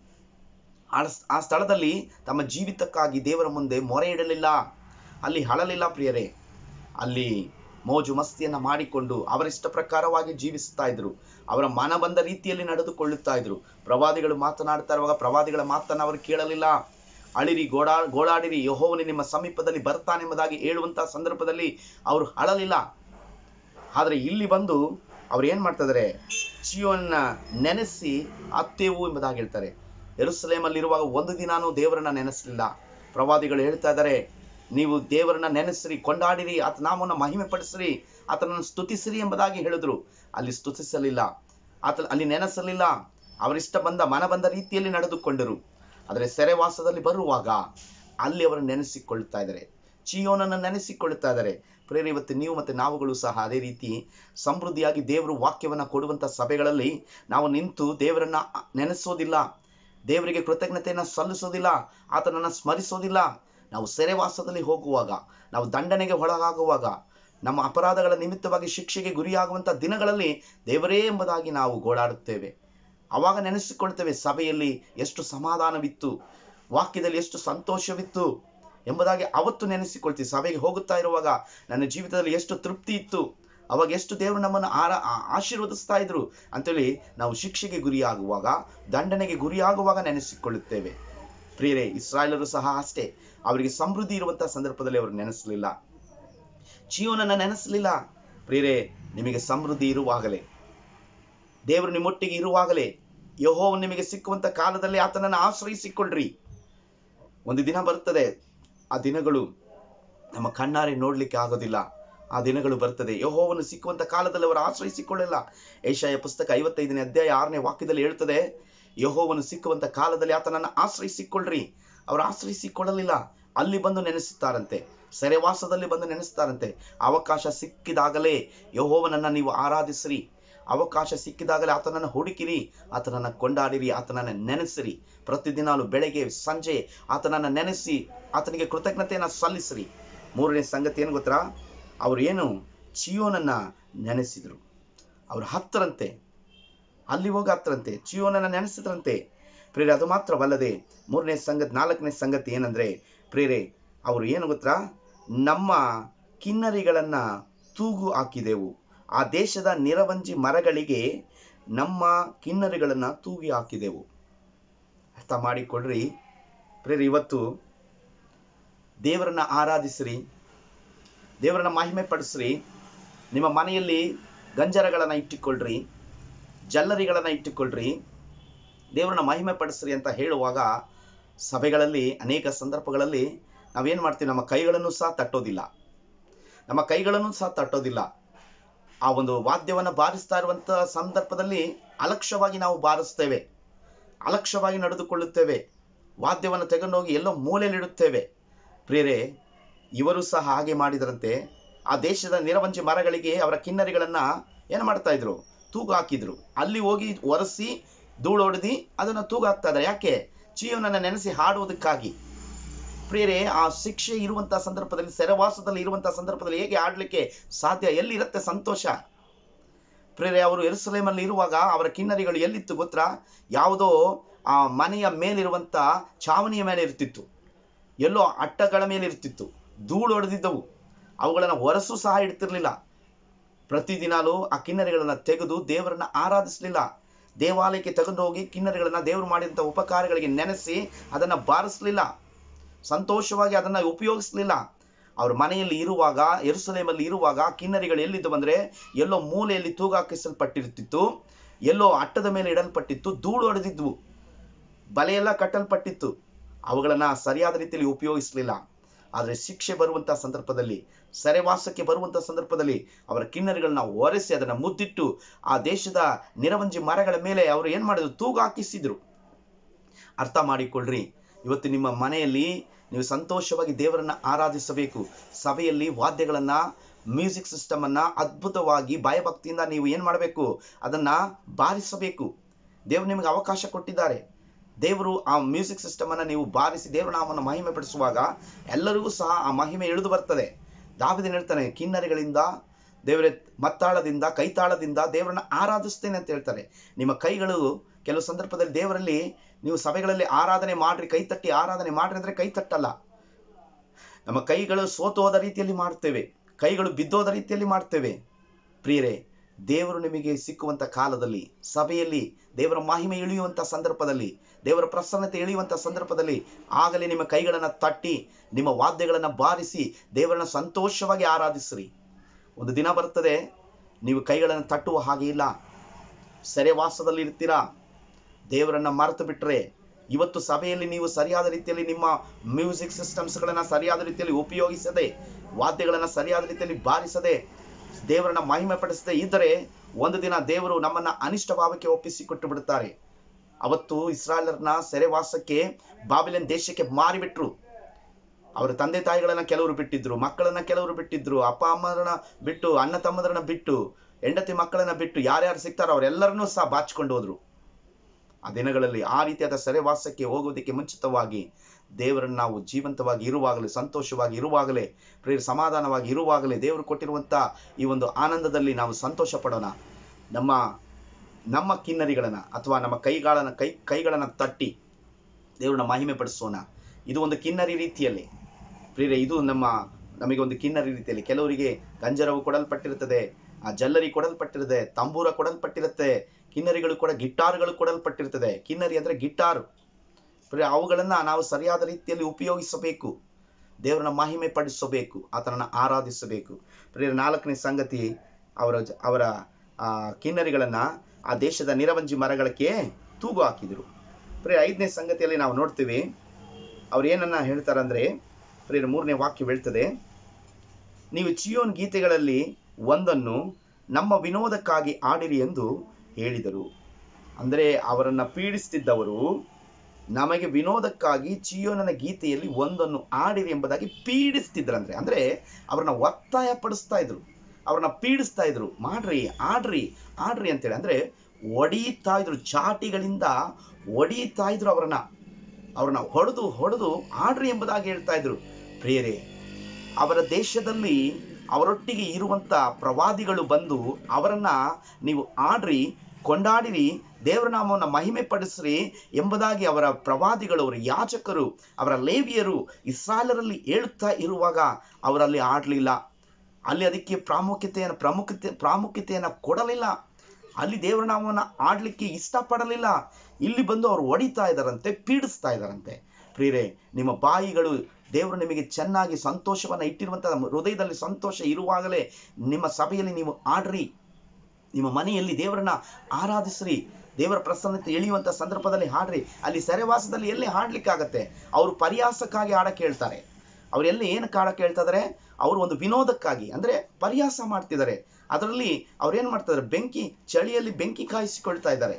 Speaker 1: ಆ ಸ್ಥಳದಲ್ಲಿ ತಮ್ಮ ಜೀವಿತಕ್ಕಾಗಿ ದೇವರ ಮುಂದೆ ಮೊರೆ ಇಡಲಿಲ್ಲ, ಅಲ್ಲಿ ಅಳಲಿಲ್ಲ. ಪ್ರಿಯರೇ, ಅಲ್ಲಿ ಮೋಜು ಮಸ್ತಿಯನ್ನು ಮಾಡಿಕೊಂಡು ಅವರಿಷ್ಟ ಪ್ರಕಾರವಾಗಿ ಜೀವಿಸ್ತಾ ಇದ್ರು. ಅವರ ಮನ ಬಂದ ರೀತಿಯಲ್ಲಿ ನಡೆದುಕೊಳ್ಳುತ್ತಾ ಇದ್ರು. ಪ್ರವಾದಿಗಳು ಮಾತನಾಡ್ತಾ ಇರುವಾಗ ಪ್ರವಾದಿಗಳ ಮಾತನ್ನು ಅವರು ಕೇಳಲಿಲ್ಲ. ಅಳಿರಿ, ಗೋಳಾಡಿರಿ, ಯೆಹೋವನು ನಿಮ್ಮ ಸಮೀಪದಲ್ಲಿ ಬರ್ತಾನೆಂಬುದಾಗಿ ಹೇಳುವಂತಹ ಸಂದರ್ಭದಲ್ಲಿ ಅವರು ಅಳಲಿಲ್ಲ. ಆದರೆ ಇಲ್ಲಿ ಬಂದು ಅವ್ರು ಏನ್ ಮಾಡ್ತಾ ಇದ್ದಾರೆ? ಚೀಯೋನನ್ನ ನೆನೆಸಿ ಅತ್ತೇವು ಎಂಬುದಾಗಿ ಹೇಳ್ತಾರೆ. ಯೆರೂಸಲೇಮಲ್ಲಿರುವಾಗ ಒಂದು ದಿನಾನೂ ದೇವರನ್ನ ನೆನೆಸಲಿಲ್ಲ. ಪ್ರವಾದಿಗಳು ಹೇಳ್ತಾ ಇದ್ದಾರೆ, ನೀವು ದೇವರನ್ನ ನೆನೆಸಿರಿ, ಕೊಂಡಾಡಿರಿ, ಆತ ನಾಮವನ್ನು ಮಹಿಮೆ ಪಡಿಸಿರಿ, ಆತನನ್ನು ಸ್ತುತಿಸಿರಿ ಎಂಬುದಾಗಿ ಹೇಳಿದ್ರು. ಅಲ್ಲಿ ಸ್ತುತಿಸಲಿಲ್ಲ, ಅಲ್ಲಿ ನೆನೆಸಲಿಲ್ಲ. ಅವರಿಷ್ಟ ಮನ ಬಂದ ರೀತಿಯಲ್ಲಿ ನಡೆದುಕೊಂಡರು. ಆದರೆ ಸೆರೆವಾಸದಲ್ಲಿ ಬರುವಾಗ ಅಲ್ಲಿ ಅವರು ನೆನೆಸಿಕೊಳ್ತಾ ಇದ್ದಾರೆ, ಚೀಯೋನನ್ನು ನೆನೆಸಿಕೊಳ್ತಾ ಇದ್ದಾರೆ. ಪ್ರೇರೆ, ಇವತ್ತು ನೀವು ಮತ್ತು ನಾವುಗಳು ಸಹ ಅದೇ ರೀತಿ ಸಮೃದ್ಧಿಯಾಗಿ ದೇವರು ವಾಕ್ಯವನ್ನು ಕೊಡುವಂಥ ಸಭೆಗಳಲ್ಲಿ ನಾವು ನಿಂತು ದೇವರನ್ನ ನೆನೆಸೋದಿಲ್ಲ, ದೇವರಿಗೆ ಕೃತಜ್ಞತೆಯನ್ನು ಸಲ್ಲಿಸೋದಿಲ್ಲ, ಆತನನ್ನು ಸ್ಮರಿಸೋದಿಲ್ಲ. ನಾವು ಸೆರೆವಾಸದಲ್ಲಿ ಹೋಗುವಾಗ, ನಾವು ದಂಡನೆಗೆ ಒಳಗಾಗುವಾಗ, ನಮ್ಮ ಅಪರಾಧಗಳ ನಿಮಿತ್ತವಾಗಿ ಶಿಕ್ಷೆಗೆ ಗುರಿಯಾಗುವಂಥ ದಿನಗಳಲ್ಲಿ ದೇವರೇ ಎಂಬುದಾಗಿ ನಾವು ಗೋಳಾಡುತ್ತೇವೆ. ಆವಾಗ ನೆನೆಸಿಕೊಳ್ತೇವೆ, ಸಭೆಯಲ್ಲಿ ಎಷ್ಟು ಸಮಾಧಾನವಿತ್ತು, ವಾಕ್ಯದಲ್ಲಿ ಎಷ್ಟು ಸಂತೋಷವಿತ್ತು ಎಂಬುದಾಗಿ ಅವತ್ತು ನೆನೆಸಿಕೊಳ್ತೀವಿ. ಸಭೆಗೆ ಹೋಗುತ್ತಾ ಇರುವಾಗ ನನ್ನ ಜೀವಿತದಲ್ಲಿ ಎಷ್ಟು ತೃಪ್ತಿ ಇತ್ತು, ಅವಾಗ ಎಷ್ಟು ದೇವರು ನಮ್ಮನ್ನು ಆಶೀರ್ವದಿಸ್ತಾ ಇದ್ರು ಅಂತೇಳಿ ನಾವು ಶಿಕ್ಷೆಗೆ ಗುರಿಯಾಗುವಾಗ, ದಂಡನೆಗೆ ಗುರಿಯಾಗುವಾಗ ನೆನೆಸಿಕೊಳ್ಳುತ್ತೇವೆ. ಪ್ರಿಯರೇ, ಇಸ್ರಾಯೇಲರು ಸಹ ಅಷ್ಟೇ. ಅವರಿಗೆ ಸಮೃದ್ಧಿ ಇರುವಂತಹ ಸಂದರ್ಭದಲ್ಲಿ ಅವರು ನೆನೆಸಲಿಲ್ಲ, ಚೀಯೋನನ್ನ ನೆನೆಸಲಿಲ್ಲ. ಪ್ರಿಯರೇ, ನಿಮಗೆ ಸಮೃದ್ಧಿ ಇರುವಾಗಲೇ, ದೇವರು ನಿಮ್ಮೊಟ್ಟಿಗೆ ಇರುವಾಗಲೇ, ಯೆಹೋವನು ನಿಮಗೆ ಸಿಕ್ಕುವಂತ ಕಾಲದಲ್ಲಿ ಆತನನ್ನು ಆಶ್ರಯಿಸಿಕೊಳ್ಳ್ರಿ. ಒಂದು ದಿನ ಬರುತ್ತದೆ, ಆ ದಿನಗಳು ನಮ್ಮ ಕಣ್ಣಾರೆ ನೋಡ್ಲಿಕ್ಕೆ ಆಗೋದಿಲ್ಲ. ಆ ದಿನಗಳು ಬರ್ತದೆ. ಯೆಹೋವನು ಸಿಕ್ಕುವಂತ ಕಾಲದಲ್ಲಿ ಅವರು ಆಶ್ರಯಿಸಿಕೊಳ್ಳಿಲ್ಲ. ಯೆಶಾಯ ಪುಸ್ತಕ 55ನೇ ಅಧ್ಯಾಯ 6ನೇ ವಾಕ್ಯದಲ್ಲಿ ಹೇಳ್ತದೆ, ಯೆಹೋವನು ಸಿಕ್ಕುವಂತ ಕಾಲದಲ್ಲಿ ಆತನನ್ನು ಆಶ್ರಯಿಸಿಕೊಳ್ಳ್ರಿ. ಅವರು ಆಶ್ರಯಿಸಿಕೊಳ್ಳಲಿಲ್ಲ. ಅಲ್ಲಿ ಬಂದು ನೆನೆಸುತ್ತಾರಂತೆ, ಸೆರೆವಾಸದಲ್ಲಿ ಬಂದು ನೆನೆಸ್ತಾರಂತೆ. ಅವಕಾಶ ಸಿಕ್ಕಿದಾಗಲೇ ಯೆಹೋವನನ್ನ ನೀವು ಆರಾಧಿಸ್ರಿ. ಅವಕಾಶ ಸಿಕ್ಕಿದಾಗಲೇ ಆತನನ್ನು ಹುಡುಕಿರಿ, ಆತನನ್ನು ಕೊಂಡಾಡಿರಿ, ಆತನನ್ನು ನೆನೆಸಿರಿ. ಪ್ರತಿದಿನಾಲು ಬೆಳಗ್ಗೆ ಸಂಜೆ ಆತನನ್ನು ನೆನೆಸಿ ಆತನಿಗೆ ಕೃತಜ್ಞತೆಯನ್ನು ಸಲ್ಲಿಸ್ರಿ. ಮೂರನೇ ಸಂಗತಿ ಏನು ಗೊತ್ತಾ? ಅವರು ಏನು ಚಿಯೋನನ್ನ ನೆನೆಸಿದ್ರು. ಅವರು ಹತ್ತರಂತೆ, ಅಲ್ಲಿ ಹೋಗಿ ಹತ್ತರಂತೆ, ಚಿಯೋನನ್ನ ನೆನೆಸಿದ್ರಂತೆ. ಪ್ರೇರೆ, ಅದು ಮಾತ್ರವಲ್ಲದೆ ನಾಲ್ಕನೇ ಸಂಗತಿ ಏನಂದ್ರೆ ಪ್ರೇರೆ, ಅವರು ಏನು ಗೊತ್ತಾ? ನಮ್ಮ ಕಿನ್ನರಿಗಳನ್ನ ತೂಗು ಹಾಕಿದೆವು. ಆ ದೇಶದ ನಿರವಂಜಿ ಮರಗಳಿಗೆ ನಮ್ಮ ಕಿನ್ನರಿಗಳನ್ನ ತೂಗಿ ಹಾಕಿದೆವು. ಅರ್ಥ ಮಾಡಿಕೊಳ್ಳ್ರಿ ಪ್ರೇರೆ, ಇವತ್ತು ದೇವರನ್ನ ಆರಾಧಿಸ್ರಿ, ದೇವರನ್ನ ಮಹಿಮೆ ಪಡಿಸ್ರಿ. ನಿಮ್ಮ ಮನೆಯಲ್ಲಿ ಗಂಜರಗಳನ್ನ ಇಟ್ಟುಕೊಳ್ಳ್ರಿ, ಜಲ್ಲರಿಗಳನ್ನ ಇಟ್ಟುಕೊಳ್ಳ್ರಿ, ದೇವರನ್ನ ಮಹಿಮೆ ಪಡಿಸ್ರಿ ಅಂತ ಹೇಳುವಾಗ ಸಭೆಗಳಲ್ಲಿ ಅನೇಕ ಸಂದರ್ಭಗಳಲ್ಲಿ ನಾವೇನು ಮಾಡ್ತೀವಿ? ನಮ್ಮ ಕೈಗಳನ್ನು ಸಹ ತಟ್ಟೋದಿಲ್ಲ. ಆ ಒಂದು ವಾದ್ಯವನ್ನು ಬಾರಿಸ್ತಾ ಇರುವಂಥ ಸಂದರ್ಭದಲ್ಲಿ ಅಲಕ್ಷ್ಯವಾಗಿ ನಾವು ಬಾರಿಸ್ತೇವೆ, ಅಲಕ್ಷ್ಯವಾಗಿ ನಡೆದುಕೊಳ್ಳುತ್ತೇವೆ, ವಾದ್ಯವನ್ನು ತೆಗೆದುಹೋಗಿ ಎಲ್ಲೋ ಮೂಲೆಯಲ್ಲಿಡುತ್ತೇವೆ. ಪ್ರಿಯರೇ, ಇವರು ಸಹ ಹಾಗೆ ಮಾಡಿದರಂತೆ. ಆ ದೇಶದ ನಿರವಂಜಿ ಮರಗಳಿಗೆ ಅವರ ಕಿನ್ನರಿಗಳನ್ನ ಏನು ಮಾಡ್ತಾ ಇದ್ರು? ತೂಗು ಹಾಕಿದ್ರು. ಅಲ್ಲಿ ಹೋಗಿ ಒರೆಸಿ ಧೂಳೊಡೆದಿ ಅದನ್ನು ತೂಗು ಹಾಕ್ತಾ ಇದ್ದಾರೆ. ಯಾಕೆ? ಚಿಯೋನನ್ನ ನೆನೆಸಿ ಹಾಡುವುದಕ್ಕಾಗಿ. ಪ್ರಿಯರೇ, ಆ ಶಿಕ್ಷೆ ಇರುವಂತಹ ಸಂದರ್ಭದಲ್ಲಿ, ಸೆರೆವಾಸದಲ್ಲಿ ಇರುವಂತಹ ಸಂದರ್ಭದಲ್ಲಿ ಹೇಗೆ ಆಡ್ಲಿಕ್ಕೆ ಸಾಧ್ಯ? ಎಲ್ಲಿರುತ್ತೆ ಸಂತೋಷ? ಪ್ರಿಯರೇ, ಅವರು ಯೆರೂಸಲೇಮಲ್ಲಿ ಇರುವಾಗ ಅವರ ಕಿನ್ನರಿಗಳು ಎಲ್ಲಿತ್ತು ಗೊತ್ತಾ? ಯಾವುದೋ ಆ ಮನೆಯ ಮೇಲಿರುವಂತ ಚಾವಣಿಯ ಮೇಲೆ ಇರ್ತಿತ್ತು, ಎಲ್ಲೋ ಅಟ್ಟಗಳ ಮೇಲೆ ಇರ್ತಿತ್ತು, ಧೂಳು ಹೊಡೆದಿದ್ದವು. ಅವುಗಳನ್ನು ಹೊರಸು ಸಹ ಇಡ್ತಿರ್ಲಿಲ್ಲ. ಪ್ರತಿದಿನಾಲು ಆ ಕಿನ್ನರಿಗಳನ್ನ ತೆಗೆದು ದೇವರನ್ನ ಆರಾಧಿಸಲಿಲ್ಲ. ದೇವಾಲಯಕ್ಕೆ ತಗೊಂಡು ಹೋಗಿ ಕಿನ್ನರಿಗಳನ್ನ ದೇವರು ಮಾಡಿದಂಥ ಉಪಕಾರಗಳಿಗೆ ನೆನೆಸಿ ಅದನ್ನ ಬಾರಿಸಲಿಲ್ಲ, ಸಂತೋಷವಾಗಿ ಅದನ್ನ ಉಪಯೋಗಿಸಲಿಲ್ಲ. ಅವ್ರ ಮನೆಯಲ್ಲಿ ಇರುವಾಗ, ಯೆರೂಸಲೇಮಲ್ಲಿ ಇರುವಾಗ ಕಿನ್ನರಿಗಳು ಎಲ್ಲಿದ್ದು ಬಂದ್ರೆ ಎಲ್ಲೋ ಮೂಲೆಯಲ್ಲಿ ತೂಗಾಕಿಸಲ್ಪಟ್ಟಿರ್ತಿತ್ತು, ಎಲ್ಲೋ ಅಟ್ಟದ ಮೇಲೆ ಇಡಲ್ಪಟ್ಟಿತ್ತು, ಧೂಳು ಹೊಡೆದಿದ್ವು, ಬಲೆಯೆಲ್ಲ ಕಟ್ಟಲ್ಪಟ್ಟಿತ್ತು. ಅವುಗಳನ್ನ ಸರಿಯಾದ ರೀತಿಯಲ್ಲಿ ಉಪಯೋಗಿಸಲಿಲ್ಲ. ಆದರೆ ಶಿಕ್ಷೆ ಬರುವಂತ ಸಂದರ್ಭದಲ್ಲಿ, ಸೆರೆವಾಸಕ್ಕೆ ಬರುವಂತ ಸಂದರ್ಭದಲ್ಲಿ ಅವರ ಕಿನ್ನರಿಗಳನ್ನ ಒರೆಸಿ ಅದನ್ನ ಮುದ್ದಿಟ್ಟು ಆ ದೇಶದ ನಿರವಂಜಿ ಮರಗಳ ಮೇಲೆ ಅವರು ಏನ್ ಮಾಡಿದ್ರು? ತೂಗು ಹಾಕಿಸಿದ್ರು. ಅರ್ಥ ಮಾಡಿಕೊಳ್ಳ್ರಿ, ಇವತ್ತು ನಿಮ್ಮ ಮನೆಯಲ್ಲಿ ನೀವು ಸಂತೋಷವಾಗಿ ದೇವರನ್ನ ಆರಾಧಿಸಬೇಕು. ಸಭೆಯಲ್ಲಿ ವಾದ್ಯಗಳನ್ನ, ಮ್ಯೂಸಿಕ್ ಸಿಸ್ಟಮ್ ಅನ್ನ ಅದ್ಭುತವಾಗಿ ಭಯಭಕ್ತಿಯಿಂದ ನೀವು ಏನ್ ಮಾಡಬೇಕು? ಅದನ್ನ ಬಾರಿಸಬೇಕು. ದೇವರು ನಿಮಗೆ ಅವಕಾಶ ಕೊಟ್ಟಿದ್ದಾರೆ. ದೇವರು ಆ ಮ್ಯೂಸಿಕ್ ಸಿಸ್ಟಮ್ ಅನ್ನ ನೀವು ಬಾರಿಸಿ ದೇವರ ನಾಮವನ್ನು ಮಹಿಮೆ ಪಡಿಸುವಾಗ ಎಲ್ಲರಿಗೂ ಸಹ ಆ ಮಹಿಮೆ ಇಳಿದು ಬರ್ತದೆ. ದಾವೀದನು ಹೇಳ್ತಾನೆ, ಕಿನ್ನರಿಗಳಿಂದ, ದೇವರ ಮತ್ತಾಳದಿಂದ, ಕೈತಾಳದಿಂದ ದೇವರನ್ನ ಆರಾಧಿಸ್ತೇನೆ ಅಂತ ಹೇಳ್ತಾರೆ. ನಿಮ್ಮ ಕೈಗಳು ಕೆಲವು ಸಂದರ್ಭದಲ್ಲಿ ದೇವರಲ್ಲಿ, ನೀವು ಸಭೆಗಳಲ್ಲಿ ಆರಾಧನೆ ಮಾಡ್ರಿ, ಕೈ ತಟ್ಟಿ ಆರಾಧನೆ ಮಾಡ್ರಿ ಅಂದ್ರೆ ಕೈ ತಟ್ಟಲ್ಲ. ನಮ್ಮ ಕೈಗಳು ಸೋತೋದ ರೀತಿಯಲ್ಲಿ ಮಾಡ್ತೇವೆ, ಕೈಗಳು ಬಿದ್ದೋದ ರೀತಿಯಲ್ಲಿ ಮಾಡ್ತೇವೆ. ಪ್ರಿಯರೇ, ದೇವರು ನಿಮಗೆ ಸಿಕ್ಕುವಂತ ಕಾಲದಲ್ಲಿ, ಸಭೆಯಲ್ಲಿ ದೇವರ ಮಹಿಮೆ ಇಳಿಯುವಂತ ಸಂದರ್ಭದಲ್ಲಿ, ದೇವರ ಪ್ರಸನ್ನತೆ ಇಳಿಯುವಂತ ಸಂದರ್ಭದಲ್ಲಿ ಆಗಲೇ ನಿಮ್ಮ ಕೈಗಳನ್ನ ತಟ್ಟಿ, ನಿಮ್ಮ ವಾದ್ಯಗಳನ್ನ ಬಾರಿಸಿ ದೇವರನ್ನ ಸಂತೋಷವಾಗಿ ಆರಾಧಿಸ್ರಿ. ಒಂದು ದಿನ ಬರ್ತದೆ ನೀವು ಕೈಗಳನ್ನು ತಟ್ಟುವ ಹಾಗೆ ಇಲ್ಲ. ಸೆರೆವಾಸದಲ್ಲಿ ಇರ್ತೀರಾ, ದೇವರನ್ನ ಮರೆತು ಬಿಟ್ರೆ. ಇವತ್ತು ಸಭೆಯಲ್ಲಿ ನೀವು ಸರಿಯಾದ ರೀತಿಯಲ್ಲಿ ನಿಮ್ಮ ಮ್ಯೂಸಿಕ್ ಸಿಸ್ಟಮ್ಸ್ಗಳನ್ನ ಸರಿಯಾದ ರೀತಿಯಲ್ಲಿ ಉಪಯೋಗಿಸದೆ, ವಾದ್ಯಗಳನ್ನ ಸರಿಯಾದ ರೀತಿಯಲ್ಲಿ ಬಾರಿಸದೆ, ದೇವರನ್ನ ಮಹಿಮೆ ಪಡಿಸದೆ ಇದ್ದರೆ ಒಂದು ದಿನ ದೇವರು ನಮ್ಮನ್ನ ಅನಿಷ್ಟ ಭಾವಕ್ಕೆ ಒಪ್ಪಿಸಿಕೊಟ್ಟು ಬಿಡುತ್ತಾರೆ. ಅವತ್ತು ಇಸ್ರಾಯೇಲರನ್ನ ಸೆರೆವಾಸಕ್ಕೆ, ಬಾಬಿಲೋನ್ ದೇಶಕ್ಕೆ ಮಾರಿಬಿಟ್ರು. ಅವರ ತಂದೆ ತಾಯಿಗಳನ್ನ ಕೆಲವರು ಬಿಟ್ಟಿದ್ರು, ಮಕ್ಕಳನ್ನ ಕೆಲವರು ಬಿಟ್ಟಿದ್ರು, ಅಪ್ಪ ಅಮ್ಮರನ್ನ ಬಿಟ್ಟು, ಅಣ್ಣ ತಮ್ಮದರನ್ನ ಬಿಟ್ಟು, ಹೆಂಡತಿ ಮಕ್ಕಳನ್ನ ಬಿಟ್ಟು, ಯಾರ್ಯಾರು ಸಿಗ್ತಾರೋ ಅವರೆಲ್ಲರನ್ನೂ ಸಹ ಬಾಚಿಕೊಂಡು ಹೋದ್ರು. ಆ ದಿನಗಳಲ್ಲಿ ಆ ರೀತಿಯಾದ ಸೆರೆವಾಸಕ್ಕೆ ಹೋಗುವುದಕ್ಕೆ ಮುಂಚಿತವಾಗಿ ದೇವರನ್ನು ನಾವು ಜೀವಂತವಾಗಿ ಇರುವಾಗಲೇ, ಸಂತೋಷವಾಗಿ ಇರುವಾಗಲೇ, ಪ್ರಿಯರೇ ಸಮಾಧಾನವಾಗಿ ಇರುವಾಗಲೇ ದೇವರು ಕೊಟ್ಟಿರುವಂಥ ಈ ಒಂದು ಆನಂದದಲ್ಲಿ ನಾವು ಸಂತೋಷ ಪಡೋಣ. ನಮ್ಮ ಕಿನ್ನರಿಗಳನ್ನ ಅಥವಾ ನಮ್ಮ ಕೈಗಳನ್ನ ತಟ್ಟಿ ದೇವರನ್ನ ಮಹಿಮೆ ಪಡಿಸೋಣ. ಇದು ಒಂದು ಕಿನ್ನರಿ ರೀತಿಯಲ್ಲಿ ಪ್ರಿಯರೇ, ಇದು ನಮಗೆ ಒಂದು ಕಿನ್ನರಿ ರೀತಿಯಲ್ಲಿ. ಕೆಲವರಿಗೆ ಗಂಜರವು ಕೊಡಲ್ಪಟ್ಟಿರುತ್ತದೆ, ಆ ಜಲ್ಲರಿ ಕೊಡಲ್ಪಟ್ಟಿರುತ್ತೆ, ತಂಬೂರ ಕೊಡಲ್ಪಟ್ಟಿರುತ್ತೆ, ಕಿನ್ನರಿಗಳು ಕೂಡ, ಗಿಟಾರ್ಗಳು ಕೊಡಲ್ಪಟ್ಟಿರ್ತದೆ. ಕಿನ್ನರಿ ಅಂದ್ರೆ ಗಿಟಾರು. ಅವುಗಳನ್ನ ನಾವು ಸರಿಯಾದ ರೀತಿಯಲ್ಲಿ ಉಪಯೋಗಿಸಬೇಕು, ದೇವರನ್ನ ಮಹಿಮೆ ಪಡಿಸಬೇಕು, ಆತನನ್ನ ಆರಾಧಿಸಬೇಕು. ಪ್ರಿಯರೇ, ನಾಲ್ಕನೇ ಸಂಗತಿ, ಅವರ ಕಿನ್ನರಿಗಳನ್ನ ಆ ದೇಶದ ನಿರವಂಜಿ ಮರಗಳಿಗೆ ತೂಗು ಹಾಕಿದ್ರು. ಪ್ರಿಯರೇ, ಐದನೇ ಸಂಗತಿಯಲ್ಲಿ ನಾವು ನೋಡ್ತೀವಿ, ಅವ್ರು ಏನನ್ನ ಹೇಳ್ತಾರಂದ್ರೆ, ಪ್ರಿಯರೇ ಮೂರನೇ ವಾಕ್ಯ ಹೇಳ್ತದೆ, ನೀವು ಚೀಯೋನ್ ಗೀತೆಗಳಲ್ಲಿ ಒಂದನ್ನು ನಮ್ಮ ವಿನೋದಕ್ಕಾಗಿ ಆಡಿರಿ ಎಂದು ಹೇಳಿದರು. ಅಂದರೆ ಅವರನ್ನ ಪೀಡಿಸುತ್ತಿದ್ದವರು ನಮಗೆ ವಿನೋದಕ್ಕಾಗಿ ಚೀಯೋನನ ಗೀತೆಯಲ್ಲಿ ಒಂದನ್ನು ಆಡಿರಿ ಎಂಬುದಾಗಿ ಪೀಡಿಸ್ತಿದ್ರಂದ್ರೆ, ಅಂದ್ರೆ ಅವ್ರನ್ನ ಒತ್ತಾಯ ಪಡಿಸ್ತಾ ಇದ್ರು, ಅವ್ರನ್ನ ಪೀಡಿಸ್ತಾ ಇದ್ರು. ಮಾಡ್ರಿ, ಆಡ್ರಿ ಆಡ್ರಿ ಅಂತೇಳಿ, ಅಂದ್ರೆ ಹೊಡೀತಾ ಇದ್ರು, ಚಾಟಿಗಳಿಂದ ಹೊಡೀತಾ ಇದ್ರು, ಅವ್ರನ್ನ ಹೊಡೆದು ಹೊಡೆದು ಆಡ್ರಿ ಎಂಬುದಾಗಿ ಹೇಳ್ತಾ ಇದ್ರು. ಪ್ರಿಯರೇ, ಅವರ ದೇಶದಲ್ಲಿ ಅವರೊಟ್ಟಿಗೆ ಇರುವಂತ ಪ್ರವಾದಿಗಳು ಬಂದು ಅವರನ್ನ ನೀವು ಆಡ್ರಿ, ಕೊಂಡಾಡಿರಿ, ದೇವರ ನಾಮವನ್ನು ಮಹಿಮೆ ಪಡಿಸ್ರಿ ಎಂಬುದಾಗಿ ಅವರ ಪ್ರವಾದಿಗಳು, ಅವರ ಯಾಜಕರು, ಅವರ ಲೇವಿಯರು ಇಸ್ರಾಯೇಲರಲ್ಲಿ ಹೇಳುತ್ತಾ ಇರುವಾಗ ಅವರಲ್ಲಿ ಆಡ್ಲಿಲ್ಲ. ಅಲ್ಲಿ ಅದಕ್ಕೆ ಪ್ರಾಮುಖ್ಯತೆಯನ್ನು ಕೊಡಲಿಲ್ಲ. ಅಲ್ಲಿ ದೇವರ ನಾಮವನ್ನು ಆಡ್ಲಿಕ್ಕೆ ಇಷ್ಟಪಡಲಿಲ್ಲ. ಇಲ್ಲಿ ಬಂದು ಅವರು ಹೊಡಿತಾ ಇದ್ದಾರಂತೆ, ಪೀಡಿಸ್ತಾ ಇದ್ದಾರಂತೆ. ಪ್ರಿಯರೇ, ನಿಮ್ಮ ಬಾಯಿಗಳು ದೇವರು ನಿಮಗೆ ಚೆನ್ನಾಗಿ ಸಂತೋಷವನ್ನು ಇಟ್ಟಿರುವಂತಹ ಹೃದಯದಲ್ಲಿ ಸಂತೋಷ ಇರುವಾಗಲೇ ನಿಮ್ಮ ಸಭೆಯಲ್ಲಿ ನೀವು ಆಡ್ರಿ, ನಿಮ್ಮ ಮನೆಯಲ್ಲಿ ದೇವರನ್ನ ಆರಾಧಿಸ್ರಿ, ದೇವರ ಪ್ರಸನ್ನತೆ ಇಳಿಯುವಂತ ಸಂದರ್ಭದಲ್ಲಿ ಹಾಡ್ರಿ. ಅಲ್ಲಿ ಸೆರೆವಾಸದಲ್ಲಿ ಎಲ್ಲಿ ಹಾಡ್ಲಿಕ್ಕಾಗತ್ತೆ? ಅವರು ಪರಿಹಾಸಕ್ಕಾಗಿ ಹಾಡಕ್ಕೆ ಹೇಳ್ತಾರೆ. ಅವರೆಲ್ಲಿ ಏನಕ್ಕೆ ಹಾಡಕ್ಕೆ ಹೇಳ್ತಾ ಇದಾರೆ? ಅವರು ಒಂದು ವಿನೋದಕ್ಕಾಗಿ, ಅಂದ್ರೆ ಪರಿಹಾಸ ಮಾಡ್ತಿದ್ದಾರೆ. ಅದರಲ್ಲಿ ಅವ್ರೇನ್ ಮಾಡ್ತಿದ್ದಾರೆ? ಚಳಿಯಲ್ಲಿ ಬೆಂಕಿ ಕಾಯಿಸಿಕೊಳ್ತಾ ಇದ್ದಾರೆ,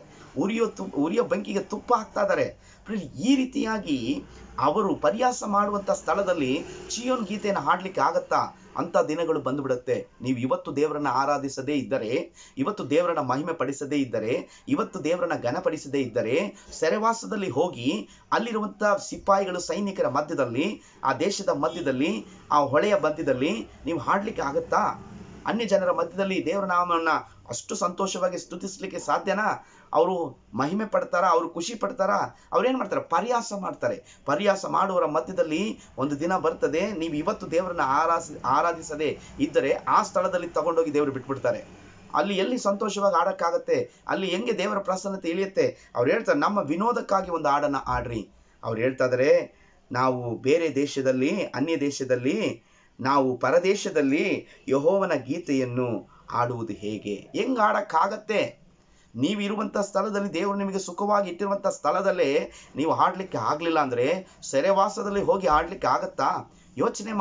Speaker 1: ಉರಿಯೋ ಬೆಂಕಿಗೆ ತುಪ್ಪ ಹಾಕ್ತಾ ಇದ್ದಾರೆ. ಈ ರೀತಿಯಾಗಿ ಅವರು ಪರಿಹಾಸ ಮಾಡುವಂತ ಸ್ಥಳದಲ್ಲಿ ಚೀಯೋನ್ ಗೀತೆಯನ್ನು ಹಾಡ್ಲಿಕ್ಕೆ ಆಗತ್ತಾ? ಅಂತ ದಿನಗಳು ಬಂದುಬಿಡುತ್ತೆ. ನೀವು ಇವತ್ತು ದೇವರನ್ನ ಆರಾಧಿಸದೇ ಇದ್ದರೆ, ಇವತ್ತು ದೇವರನ್ನ ಮಹಿಮೆ ಪಡಿಸದೇ ಇದ್ದರೆ, ಇವತ್ತು ದೇವರನ್ನ ಘನಪಡಿಸದೇ ಇದ್ದರೆ, ಸೆರೆವಾಸದಲ್ಲಿ ಹೋಗಿ ಅಲ್ಲಿರುವಂತ ಸಿಪಾಯಿಗಳು, ಸೈನಿಕರ ಮಧ್ಯದಲ್ಲಿ, ಆ ದೇಶದ ಮಧ್ಯದಲ್ಲಿ, ಆ ಹೊಳೆಯ ಮಧ್ಯದಲ್ಲಿ ನೀವು ಹಾಡ್ಲಿಕ್ಕೆ ಆಗತ್ತಾ? ಅನ್ಯ ಜನರ ಮಧ್ಯದಲ್ಲಿ ದೇವರ ನಾಮವನ್ನ ಅಷ್ಟು ಸಂತೋಷವಾಗಿ ಸ್ತುತಿಸ್ಲಿಕ್ಕೆ ಸಾಧ್ಯನಾ? ಅವರು ಮಹಿಮೆ ಪಡ್ತಾರ? ಅವರು ಖುಷಿ ಪಡ್ತಾರ? ಅವ್ರೇನ್ ಮಾಡ್ತಾರೆ? ಪರಿಹಾಸ ಮಾಡ್ತಾರೆ. ಪರಿಹಾಸ ಮಾಡುವವರ ಮಧ್ಯದಲ್ಲಿ ಒಂದು ದಿನ ಬರ್ತದೆ, ನೀವು ಇವತ್ತು ದೇವರನ್ನ ಆರಾಧಿಸದೆ ಇದ್ದರೆ ಆ ಸ್ಥಳದಲ್ಲಿ ತಗೊಂಡೋಗಿ ದೇವರು ಬಿಟ್ಬಿಡ್ತಾರೆ. ಅಲ್ಲಿ ಎಲ್ಲಿ ಸಂತೋಷವಾಗಿ ಆಡಕ್ಕಾಗತ್ತೆ? ಅಲ್ಲಿ ಹೆಂಗೆ ದೇವರ ಪ್ರಸನ್ನತೆ ಇಳಿಯುತ್ತೆ? ಅವ್ರು ಹೇಳ್ತಾರೆ, ನಮ್ಮ ವಿನೋದಕ್ಕಾಗಿ ಒಂದು ಹಾಡನ್ನ ಆಡ್ರಿ. ಅವ್ರು ಹೇಳ್ತಾ ಇದಾರೆ, ನಾವು ಬೇರೆ ದೇಶದಲ್ಲಿ, ಅನ್ಯ ದೇಶದಲ್ಲಿ, ನಾವು ಪರದೇಶದಲ್ಲಿ ಯೆಹೋವನ ಗೀತೆಯನ್ನು ಆಡುವುದು ಹೇಗೆ? ಹೆಂಗ್ ಆಡಕ್ಕಾಗತ್ತೆ? ನೀವಿರುವಂತ ಸ್ಥಳದಲ್ಲಿ, ದೇವರು ನಿಮಗೆ ಸುಖವಾಗಿ ಇಟ್ಟಿರುವಂತ ಸ್ಥಳದಲ್ಲೇ ನೀವು ಹಾಡ್ಲಿಕ್ಕೆ ಆಗ್ಲಿಲ್ಲ ಅಂದ್ರೆ ಸೆರೆವಾಸದಲ್ಲಿ ಹೋಗಿ ಹಾಡ್ಲಿಕ್ಕೆ ಆಗತ್ತಾ? ಯೋಚನೆ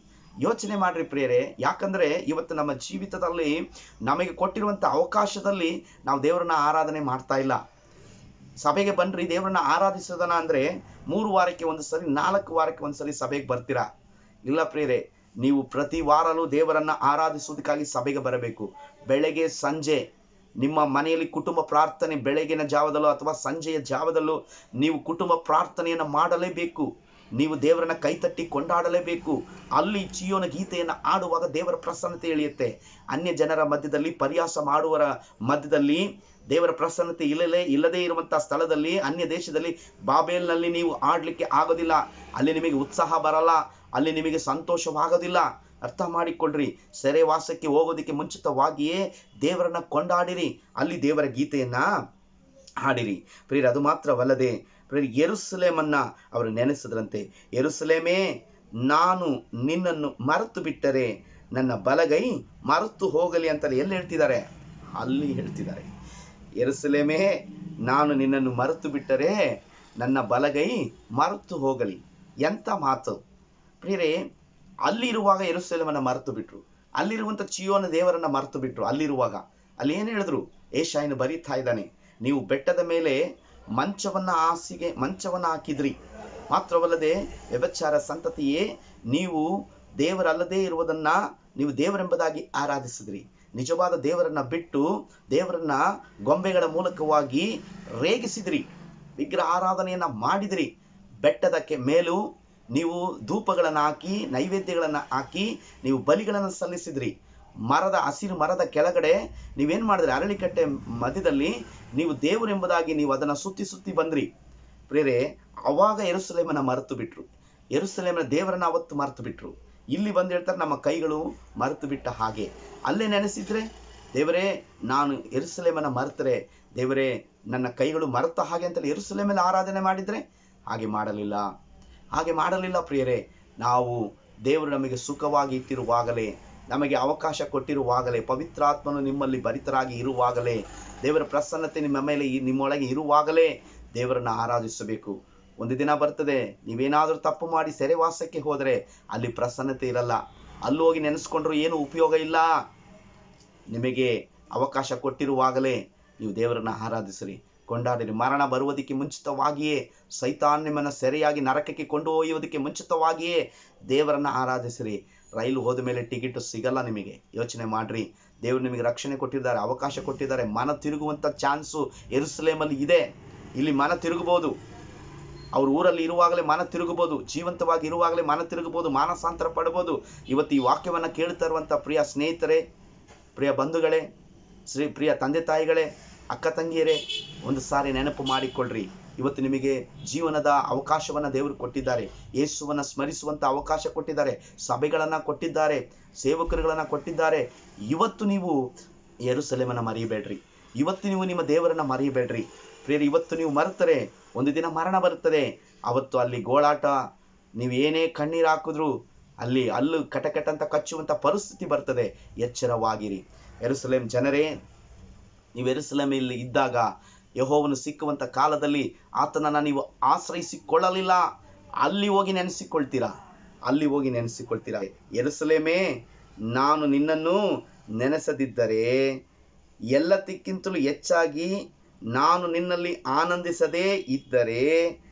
Speaker 1: ಮಾಡ್ರಿ ಪ್ರಿಯರೇ. ಯಾಕಂದ್ರೆ ಇವತ್ತು ನಮ್ಮ ಜೀವಿತದಲ್ಲಿ ನಮಗೆ ಕೊಟ್ಟಿರುವಂತ ಅವಕಾಶದಲ್ಲಿ ನಾವು ದೇವರನ್ನ ಆರಾಧನೆ ಮಾಡ್ತಾ ಇಲ್ಲ. ಸಭೆಗೆ ಬನ್ರಿ, ದೇವರನ್ನ ಆರಾಧಿಸೋದನ ಅಂದ್ರೆ 3 ವಾರಕ್ಕೆ ಒಂದ್ಸರಿ, 4 ವಾರಕ್ಕೆ ಒಂದ್ಸರಿ ಸಭೆಗೆ ಬರ್ತೀರಾ? ಇಲ್ಲ ಪ್ರಿಯರೇ, ನೀವು ಪ್ರತಿ ವಾರಲೂ ದೇವರನ್ನ ಆರಾಧಿಸುವುದಕ್ಕಾಗಿ ಸಭೆಗೆ ಬರಬೇಕು. ಬೆಳಗ್ಗೆ ಸಂಜೆ ನಿಮ್ಮ ಮನೆಯಲ್ಲಿ ಕುಟುಂಬ ಪ್ರಾರ್ಥನೆ, ಬೆಳಗಿನ ಜಾವದಲ್ಲೂ ಅಥವಾ ಸಂಜೆಯ ಜಾವದಲ್ಲೂ ನೀವು ಕುಟುಂಬ ಪ್ರಾರ್ಥನೆಯನ್ನು ಮಾಡಲೇಬೇಕು. ನೀವು ದೇವರನ್ನ ಕೈತಟ್ಟಿ ಕೊಂಡಾಡಲೇಬೇಕು. ಅಲ್ಲಿ ಚೀಯೋನ ಗೀತೆಯನ್ನು ಆಡುವಾಗ ದೇವರ ಪ್ರಸನ್ನತೆ ಇಳಿಯುತ್ತೆ. ಅನ್ಯ ಜನರ ಮಧ್ಯದಲ್ಲಿ, ಪರಿಹಾಸ ಮಾಡುವರ ಮಧ್ಯದಲ್ಲಿ ದೇವರ ಪ್ರಸನ್ನತೆ ಇಲ್ಲದೇ ಇರುವಂತಹ ಸ್ಥಳದಲ್ಲಿ, ಅನ್ಯ ದೇಶದಲ್ಲಿ, ಬಾಬೇಲ್ನಲ್ಲಿ ನೀವು ಆಡ್ಲಿಕ್ಕೆ ಆಗೋದಿಲ್ಲ. ಅಲ್ಲಿ ನಿಮಗೆ ಉತ್ಸಾಹ ಬರಲ್ಲ, ಅಲ್ಲಿ ನಿಮಗೆ ಸಂತೋಷವಾಗೋದಿಲ್ಲ. ಅರ್ಥ ಮಾಡಿಕೊಳ್ಳ್ರಿ. ಸೆರೆವಾಸಕ್ಕೆ ಹೋಗೋದಕ್ಕೆ ಮುಂಚಿತವಾಗಿಯೇ ದೇವರನ್ನ ಕೊಂಡಾಡಿರಿ, ಅಲ್ಲಿ ದೇವರ ಗೀತೆಯನ್ನ ಹಾಡಿರಿ. ಪ್ರಿಯರೇ, ಅದು ಮಾತ್ರವಲ್ಲದೆ ಪ್ರಿಯರೇ, ಯೆರೂಸಲೇಮನ್ನ ಅವರು ನೆನೆಸಿದ್ರಂತೆ. ಯೆರೂಸಲೇಮೇ, ನಾನು ನಿನ್ನನ್ನು ಮರೆತು ಬಿಟ್ಟರೆ ನನ್ನ ಬಲಗೈ ಮರೆತು ಹೋಗಲಿ ಅಂತ ಎಲ್ಲಿ ಹೇಳ್ತಿದ್ದಾರೆ? ಅಲ್ಲಿ ಹೇಳ್ತಿದ್ದಾರೆ. ಯೆರೂಸಲೇಮೇ, ನಾನು ನಿನ್ನನ್ನು ಮರೆತು ಬಿಟ್ಟರೆ ನನ್ನ ಬಲಗೈ ಮರೆತು ಹೋಗಲಿ. ಎಂತ ಮಾತು ಪ್ರಿಯರೇ! ಅಲ್ಲಿರುವಾಗ ಯೆರೂಸಲೇಮನ್ನ ಮರೆತು ಬಿಟ್ರು, ಅಲ್ಲಿರುವಂತ ಚೀಯೋನ ದೇವರನ್ನ ಮರೆತು ಬಿಟ್ರು. ಅಲ್ಲಿರುವಾಗ ಅಲ್ಲಿ ಏನ್ ಹೇಳಿದ್ರು? ಯೆಶಾಯನು ಬರೀತಾ ಇದ್ದಾನೆ, ನೀವು ಬೆಟ್ಟದ ಮೇಲೆ ಮಂಚವನ್ನ ಹಾಕಿದ್ರಿ, ಮಾತ್ರವಲ್ಲದೆ ವ್ಯಭಿಚಾರ ಸಂತತಿಯೇ, ನೀವು ದೇವರಲ್ಲದೆ ಇರುವುದನ್ನ ನೀವು ದೇವರೆಂಬುದಾಗಿ ಆರಾಧಿಸಿದ್ರಿ. ನಿಜವಾದ ದೇವರನ್ನ ಬಿಟ್ಟು ದೇವರನ್ನ ಗೊಂಬೆಗಳ ಮೂಲಕವಾಗಿ ರೇಗಿಸಿದ್ರಿ, ವಿಗ್ರಹ ಆರಾಧನೆಯನ್ನ ಮಾಡಿದ್ರಿ. ಬೆಟ್ಟದ ಮೇಲೂ ನೀವು ಧೂಪಗಳನ್ನು ಹಾಕಿ, ನೈವೇದ್ಯಗಳನ್ನು ಹಾಕಿ ನೀವು ಬಲಿಗಳನ್ನು ಸಲ್ಲಿಸಿದ್ರಿ. ಹಸಿರು ಮರದ ಕೆಳಗಡೆ ನೀವೇನ್ ಮಾಡಿದ್ರಿ? ಅರಳಿಕಟ್ಟೆ ಮಧ್ಯದಲ್ಲಿ ನೀವು ದೇವರೆಂಬುದಾಗಿ ನೀವು ಅದನ್ನ ಸುತ್ತಿ ಬಂದ್ರಿ. ಪ್ರಿಯರೇ, ಅವಾಗ ಯೆರೂಸಲೇಮನ್ನ ಮರೆತು ಬಿಟ್ರು, ಯೆರೂಸಲೇಮನ ದೇವರನ್ನ ಅವತ್ತು ಮರೆತು ಬಿಟ್ರು. ಇಲ್ಲಿ ಬಂದು ಹೇಳ್ತಾರೆ, ನಮ್ಮ ಕೈಗಳು ಮರೆತು ಬಿಟ್ಟ ಹಾಗೆ. ಅಲ್ಲೇ ನೆನೆಸಿದ್ರೆ, ದೇವರೇ ನಾನು ಯೆರೂಸಲೇಮನ್ನ ಮರೆತರೆ, ದೇವರೇ ನನ್ನ ಕೈಗಳು ಮರೆತ ಹಾಗೆ ಅಂತೇಳಿ ಯೆರೂಸಲೇಮಲ್ಲಿ ಆರಾಧನೆ ಮಾಡಿದ್ರೆ, ಹಾಗೆ ಮಾಡಲಿಲ್ಲ ಪ್ರಿಯರೇ. ನಾವು ದೇವರು ನಮಗೆ ಸುಖವಾಗಿ ಇಟ್ಟಿರುವಾಗಲೇ, ನಮಗೆ ಅವಕಾಶ ಕೊಟ್ಟಿರುವಾಗಲೇ, ಪವಿತ್ರಾತ್ಮನು ನಿಮ್ಮಲ್ಲಿ ಭರಿತರಾಗಿ ಇರುವಾಗಲೇ, ದೇವರ ಪ್ರಸನ್ನತೆ ನಿಮ್ಮೊಳಗೆ ಇರುವಾಗಲೇ ದೇವರನ್ನ ಆರಾಧಿಸಬೇಕು. ಒಂದು ದಿನ ಬರ್ತದೆ, ನೀವೇನಾದರೂ ತಪ್ಪು ಮಾಡಿ ಸೆರೆವಾಸಕ್ಕೆ ಹೋದರೆ ಅಲ್ಲಿ ಪ್ರಸನ್ನತೆ ಇರಲ್ಲ, ಅಲ್ಲಿ ಹೋಗಿ ನೆನೆಸ್ಕೊಂಡ್ರು ಏನು ಉಪಯೋಗ ಇಲ್ಲ. ನಿಮಗೆ ಅವಕಾಶ ಕೊಟ್ಟಿರುವಾಗಲೇ ನೀವು ದೇವರನ್ನ ಆರಾಧಿಸಿರಿ, ಕೊಂಡಾಡಿರಿ. ಮರಣ ಬರುವುದಕ್ಕೆ ಮುಂಚಿತವಾಗಿಯೇ, ಸೈತಾನ್ ನಿಮ್ಮನ್ನು ಸೆರೆಯಾಗಿ ನರಕಕ್ಕೆ ಕೊಂಡು ಒಯ್ಯುವುದಕ್ಕೆ ಮುಂಚಿತವಾಗಿಯೇ ದೇವರನ್ನ ಆರಾಧಿಸಿರಿ. ರೈಲು ಹೋದ ಮೇಲೆ ಟಿಕೆಟ್ ಸಿಗಲ್ಲ ನಿಮಗೆ, ಯೋಚನೆ ಮಾಡ್ರಿ. ದೇವರು ನಿಮಗೆ ರಕ್ಷಣೆ ಕೊಟ್ಟಿದ್ದಾರೆ, ಅವಕಾಶ ಕೊಟ್ಟಿದ್ದಾರೆ. ಮನ ತಿರುಗುವಂಥ ಚಾನ್ಸು ಯೆರೂಸಲೇಮಲ್ಲಿ ಇದೆ. ಇಲ್ಲಿ ಮನ ತಿರುಗಬಹುದು. ಅವ್ರ ಊರಲ್ಲಿ ಇರುವಾಗಲೇ ಮನ ತಿರುಗಬಹುದು, ಜೀವಂತವಾಗಿ ಇರುವಾಗಲೇ ಮನ ತಿರುಗಬಹುದು, ಮಾನಸಾಂತರ ಪಡಬಹುದು. ಇವತ್ತು ಈ ವಾಕ್ಯವನ್ನು ಕೇಳ್ತಾ ಇರುವಂಥ ಪ್ರಿಯ ಸ್ನೇಹಿತರೆ, ಪ್ರಿಯ ಬಂಧುಗಳೇ, ಪ್ರಿಯ ತಂದೆ ತಾಯಿಗಳೇ, ಅಕ್ಕ ತಂಗಿಯರೇ, ಒಂದು ಸಾರಿ ನೆನಪು ಮಾಡಿಕೊಳ್ಳ್ರಿ. ಇವತ್ತು ನಿಮಗೆ ಜೀವನದ ಅವಕಾಶವನ್ನು ದೇವರು ಕೊಟ್ಟಿದ್ದಾರೆ. ಯೇಸುವನ್ನು ಸ್ಮರಿಸುವಂಥ ಅವಕಾಶ ಕೊಟ್ಟಿದ್ದಾರೆ, ಸಭೆಗಳನ್ನು ಕೊಟ್ಟಿದ್ದಾರೆ, ಸೇವಕರುಗಳನ್ನು ಕೊಟ್ಟಿದ್ದಾರೆ. ಇವತ್ತು ನೀವು ಯೆರೂಸಲೇಮನ್ನು ಮರೆಯಬೇಡ್ರಿ. ಇವತ್ತು ನೀವು ನಿಮ್ಮ ದೇವರನ್ನು ಮರೆಯಬೇಡ್ರಿ. ಪ್ರಿಯರೇ, ಇವತ್ತು ನೀವು ಮರೆತರೆ ಒಂದು ದಿನ ಮರಣ ಬರುತ್ತದೆ. ಅವತ್ತು ಅಲ್ಲಿ ಗೋಳಾಟ, ನೀವು ಏನೇ ಕಣ್ಣೀರು ಹಾಕಿದ್ರು ಅಲ್ಲಿ ಅಲ್ಲು ಕಟಕಟ ಅಂತ ಕಚ್ಚುವಂಥ ಪರಿಸ್ಥಿತಿ ಬರ್ತದೆ. ಎಚ್ಚರವಾಗಿರಿ. ಯೆರೂಸಲೇಮ್ ಜನರೇ, ನೀವು ಯೆರೂಸಲೇಮಲ್ಲಿ ಇದ್ದಾಗ, ಯೆಹೋವನು ಸಿಕ್ಕುವಂಥ ಕಾಲದಲ್ಲಿ ಆತನನ್ನು ನೀವು ಆಶ್ರಯಿಸಿಕೊಳ್ಳಲಿಲ್ಲ. ಅಲ್ಲಿ ಹೋಗಿ ನೆನೆಸಿಕೊಳ್ತೀರಾ, ಅಲ್ಲಿ ಹೋಗಿ ನೆನೆಸಿಕೊಳ್ತೀರಾ. ಯೆರೂಸಲೇಮೇ, ನಾನು ನಿನ್ನನ್ನು ನೆನೆಸದಿದ್ದರೆ, ಎಲ್ಲದಕ್ಕಿಂತಲೂ ಹೆಚ್ಚಾಗಿ ನಾನು ನಿನ್ನಲ್ಲಿ ಆನಂದಿಸದೇ ಇದ್ದರೆ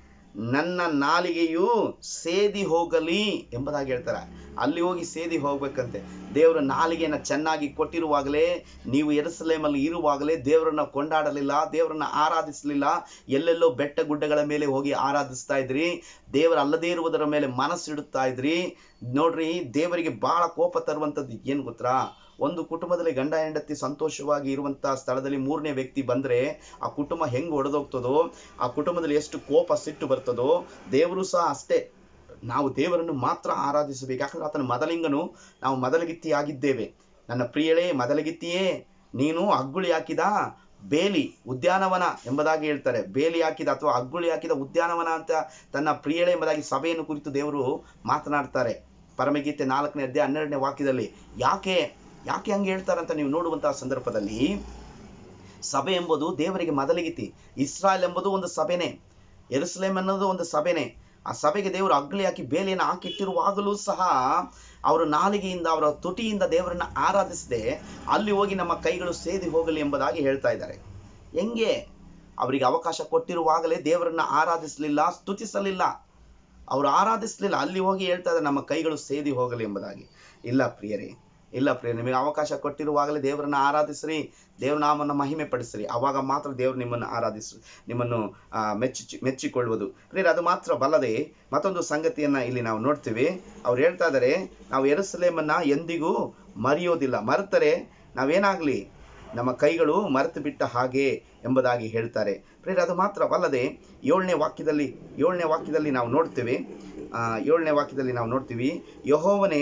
Speaker 1: ನನ್ನ ನಾಲಿಗೆಯು ಸೇದಿ ಹೋಗಲಿ ಎಂಬುದಾಗಿ ಹೇಳ್ತಾರೆ. ಅಲ್ಲಿ ಹೋಗಿ ಸೇದಿ ಹೋಗ್ಬೇಕಂತೆ. ದೇವರ ನಾಲಿಗೆಯನ್ನು ಚೆನ್ನಾಗಿ ಕೊಟ್ಟಿರುವಾಗಲೇ, ನೀವು ಯೆರೂಸಲೇಮಲ್ಲಿ ಇರುವಾಗಲೇ ದೇವರನ್ನ ಕೊಂಡಾಡಲಿಲ್ಲ, ದೇವರನ್ನ ಆರಾಧಿಸಲಿಲ್ಲ. ಎಲ್ಲೆಲ್ಲೋ ಬೆಟ್ಟ ಗುಡ್ಡಗಳ ಮೇಲೆ ಹೋಗಿ ಆರಾಧಿಸ್ತಾ ಇದ್ರಿ, ದೇವರ ಅಲ್ಲದೇ ಇರುವುದರ ಮೇಲೆ ಮನಸ್ಸಿಡುತ್ತಾ ಇದ್ರಿ. ನೋಡ್ರಿ, ದೇವರಿಗೆ ಬಹಳ ಕೋಪ ತರುವಂಥದ್ದು ಏನು ಗೊತ್ತಾ? ಒಂದು ಕುಟುಂಬದಲ್ಲಿ ಗಂಡ ಹೆಂಡತಿ ಸಂತೋಷವಾಗಿ ಇರುವಂಥ ಸ್ಥಳದಲ್ಲಿ ಮೂರನೇ ವ್ಯಕ್ತಿ ಬಂದರೆ ಆ ಕುಟುಂಬ ಹೆಂಗೆ ಒಡೆದೋಗ್ತದೋ, ಆ ಕುಟುಂಬದಲ್ಲಿ ಎಷ್ಟು ಕೋಪ ಸಿಟ್ಟು ಬರ್ತದೋ, ದೇವರು ಸಹ ಅಷ್ಟೇ. ನಾವು ದೇವರನ್ನು ಮಾತ್ರ ಆರಾಧಿಸಬೇಕು. ಯಾಕಂದ್ರೆ ಆತನ ಮೊದಲಿಂಗನು, ನಾವು ಮೊದಲಗಿತ್ತಿ ಆಗಿದ್ದೇವೆ. ನನ್ನ ಪ್ರಿಯಳೇ, ಮೊದಲಗಿತ್ತಿಯೇ, ನೀನು ಅಗ್ಗುಳಿ ಹಾಕಿದ ಬೇಲಿ ಉದ್ಯಾನವನ ಎಂಬುದಾಗಿ ಹೇಳ್ತಾರೆ. ಬೇಲಿ ಹಾಕಿದ ಅಥವಾ ಅಗ್ಗುಳಿ ಹಾಕಿದ ಉದ್ಯಾನವನ ಅಂತ ತನ್ನ ಪ್ರಿಯಳೇ ಎಂಬುದಾಗಿ ಸಭೆಯನ್ನು ಕುರಿತು ದೇವರು ಮಾತನಾಡ್ತಾರೆ. ಪರಮಗೀತೆ 4ನೇ ಅಧ್ಯಾಯ 12ನೇ ವಾಕ್ಯದಲ್ಲಿ. ಯಾಕೆ ಹಂಗೆ ಹೇಳ್ತಾರಂತ ನೀವು ನೋಡುವಂತಹ ಸಂದರ್ಭದಲ್ಲಿ, ಸಭೆ ಎಂಬುದು ದೇವರಿಗೆ ಮೊದಲಿಗಿತಿ. ಇಸ್ರಾಯೇಲ್ ಎಂಬುದು ಒಂದು ಸಭೆನೇ, ಯೆರೂಸಲೇಮ್ ಅನ್ನೋದು ಒಂದು ಸಭೆನೇ. ಆ ಸಭೆಗೆ ದೇವರು ಅಗ್ಲಿ ಹಾಕಿ ಬೇಲಿಯನ್ನು ಹಾಕಿಟ್ಟಿರುವಾಗಲೂ ಸಹ ಅವರ ನಾಲಿಗೆಯಿಂದ, ಅವರ ತುಟಿಯಿಂದ ದೇವರನ್ನ ಆರಾಧಿಸದೆ ಅಲ್ಲಿ ಹೋಗಿ ನಮ್ಮ ಕೈಗಳು ಸೇದಿ ಹೋಗಲಿ ಎಂಬುದಾಗಿ ಹೇಳ್ತಾ ಇದ್ದಾರೆ. ಹೆಂಗೆ? ಅವರಿಗೆ ಅವಕಾಶ ಕೊಟ್ಟಿರುವಾಗಲೇ ದೇವರನ್ನ ಆರಾಧಿಸಲಿಲ್ಲ, ಸ್ತುತಿಸಲಿಲ್ಲ, ಅವರು ಆರಾಧಿಸಲಿಲ್ಲ. ಅಲ್ಲಿ ಹೋಗಿ ಹೇಳ್ತಾ ಇದ್ದಾರೆ ನಮ್ಮ ಕೈಗಳು ಸೇದಿ ಹೋಗಲಿ ಎಂಬುದಾಗಿ. ಇಲ್ಲ ಪ್ರಿಯರೇ, ನಿಮಗೆ ಅವಕಾಶ ಕೊಟ್ಟಿರುವಾಗಲೇ ದೇವರನ್ನ ಆರಾಧಿಸ್ರಿ, ದೇವ್ರ ನಾಮವನ್ನು ಮಹಿಮೆ ಪಡಿಸ್ರಿ. ಆವಾಗ ಮಾತ್ರ ದೇವರು ನಿಮ್ಮನ್ನು ಮೆಚ್ಚಿಕೊಳ್ಳುವುದು. ಪ್ರಿಯರೇ, ಅದು ಮಾತ್ರ ಬಲ್ಲದೆ ಮತ್ತೊಂದು ಸಂಗತಿಯನ್ನ ಇಲ್ಲಿ ನಾವು ನೋಡ್ತೀವಿ. ಅವ್ರು ಹೇಳ್ತಾ ಇದ್ದಾರೆ, ನಾವು ಯೆರೂಸಲೇಮನ್ನ ಎಂದಿಗೂ ಮರೆಯೋದಿಲ್ಲ. ಮರೆತರೆ ನಾವೇನಾಗ್ಲಿ, ನಮ್ಮ ಕೈಗಳು ಮರೆತು ಬಿಟ್ಟ ಹಾಗೆ ಎಂಬುದಾಗಿ ಹೇಳ್ತಾರೆ. ಪ್ರಿಯರೇ, ಅದು ಮಾತ್ರವಲ್ಲದೆ 7ನೇ ವಾಕ್ಯದಲ್ಲಿ ನಾವು ನೋಡ್ತೀವಿ. 7ನೇ ವಾಕ್ಯದಲ್ಲಿ ನಾವು ನೋಡ್ತೀವಿ, ಯೆಹೋವನೇ,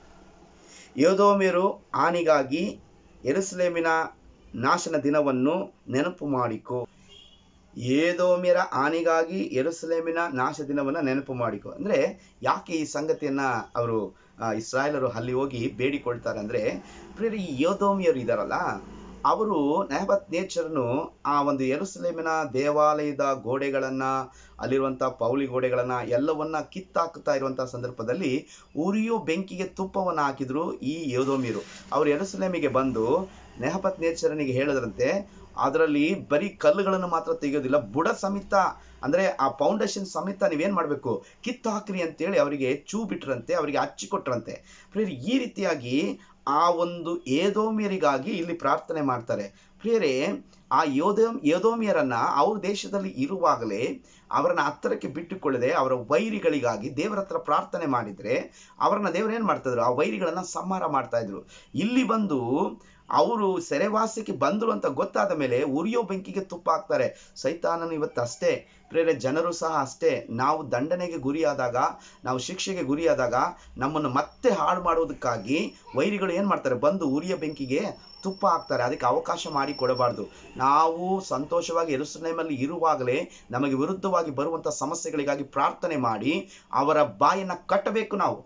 Speaker 1: ಏದೋಮ್ಯರು ಹಾನಿಗಾಗಿ ಯೆರೂಸಲೇಮಿನ ನಾಶನ ದಿನವನ್ನು ನೆನಪು ಮಾಡಿಕೊ. ಏದೋಮ್ಯರ ಹಾನಿಗಾಗಿ ಯೆರೂಸಲೇಮಿನ ನಾಶ ದಿನವನ್ನು ನೆನಪು ಮಾಡಿಕೊ ಅಂದ್ರೆ ಯಾಕೆ ಈ ಸಂಗತಿಯನ್ನ ಅವರು ಇಸ್ರಾಯೇಲರು ಅಲ್ಲಿ ಹೋಗಿ ಬೇಡಿಕೊಳ್ತಾರೆ ಅಂದ್ರೆ, ಪ್ರಿಯರೇ, ಈ ಏದೋಮ್ಯರು ಇದಾರಲ್ಲ, ಅವರು ನೆಬೂಕದ್ನೆಚ್ಚರನು ಆ ಒಂದು ಯೆರೂಸಲೇಮಿನ ದೇವಾಲಯದ ಗೋಡೆಗಳನ್ನ, ಅಲ್ಲಿರುವಂಥ ಪೌಳಿ ಗೋಡೆಗಳನ್ನ ಎಲ್ಲವನ್ನ ಕಿತ್ತಾಕ್ತಾ ಇರುವಂತಹ ಸಂದರ್ಭದಲ್ಲಿ ಉರಿಯೋ ಬೆಂಕಿಗೆ ತುಪ್ಪವನ್ನು ಹಾಕಿದ್ರು ಈ ಏದೋಮ್ಯರು. ಅವರು ಯೆರೂಸಲೇಮಿಗೆ ಬಂದು ನೆಬೂಕದ್ನೆಚ್ಚರನಿಗೆ ಹೇಳಿದ್ರಂತೆ, ಅದರಲ್ಲಿ ಬರೀ ಕಲ್ಲುಗಳನ್ನು ಮಾತ್ರ ತೆಗೆಯೋದಿಲ್ಲ, ಬುಡ ಸಮೇತ ಅಂದ್ರೆ ಆ ಫೌಂಡೇಶನ್ ಸಮೇತ ನೀವೇನ್ ಮಾಡ್ಬೇಕು, ಕಿತ್ತಾಕ್ರಿ ಅಂತೇಳಿ ಅವರಿಗೆ ಚೂ ಬಿಟ್ರಂತೆ, ಅವರಿಗೆ ಹಚ್ಚಿಕೊಟ್ರಂತೆ. ಪ್ರಿಯರೇ, ಈ ರೀತಿಯಾಗಿ ಆ ಒಂದು ಏದೋಮ್ಯರಿಗಾಗಿ ಇಲ್ಲಿ ಪ್ರಾರ್ಥನೆ ಮಾಡ್ತಾರೆ. ಪ್ರಿಯರೇ, ಆ ಏದೋಮ್ಯರನ್ನ ಅವ್ರ ದೇಶದಲ್ಲಿ ಇರುವಾಗಲೇ ಅವರನ್ನ ಹತ್ತಿರಕ್ಕೆ ಬಿಟ್ಟುಕೊಳ್ಳದೆ ಅವರ ವೈರಿಗಳಿಗಾಗಿ ದೇವರ ಹತ್ರ ಪ್ರಾರ್ಥನೆ ಮಾಡಿದ್ರೆ ಅವರನ್ನ ದೇವರು ಏನ್ ಮಾಡ್ತಾ ಇದ್ರು, ಆ ವೈರಿಗಳನ್ನ ಸಂಹಾರ ಮಾಡ್ತಾ ಇದ್ರು. ಇಲ್ಲಿ ಬಂದು ಅವರು ಸೆರೆವಾಸಕ್ಕೆ ಬಂದ್ರು ಅಂತ ಗೊತ್ತಾದ ಮೇಲೆ ಉರಿಯೋ ಬೆಂಕಿಗೆ ತುಪ್ಪ ಹಾಕ್ತಾರೆ. ಸೈತಾನನು ಇವತ್ತು ಅಷ್ಟೇ ಪ್ರಿಯರೇ, ಜನರು ಸಹ ಅಷ್ಟೇ. ನಾವು ದಂಡನೆಗೆ ಗುರಿಯಾದಾಗ, ನಾವು ಶಿಕ್ಷೆಗೆ ಗುರಿಯಾದಾಗ ನಮ್ಮನ್ನು ಮತ್ತೆ ಹಾಳು ಮಾಡುವುದಕ್ಕಾಗಿ ವೈರಿಗಳು ಏನ್ ಮಾಡ್ತಾರೆ, ಬಂದು ಉರಿಯ ಬೆಂಕಿಗೆ ತುಪ್ಪ ಹಾಕ್ತಾರೆ. ಅದಕ್ಕೆ ಅವಕಾಶ ಮಾಡಿ ಕೊಡಬಾರ್ದು. ನಾವು ಸಂತೋಷವಾಗಿ ಯೆರೂಸಲೇಮಲ್ಲಿ ಇರುವಾಗಲೇ ನಮಗೆ ವಿರುದ್ಧವಾಗಿ ಬರುವಂಥ ಸಮಸ್ಯೆಗಳಿಗಾಗಿ ಪ್ರಾರ್ಥನೆ ಮಾಡಿ ಅವರ ಬಾಯನ್ನು ಕಟ್ಟಬೇಕು.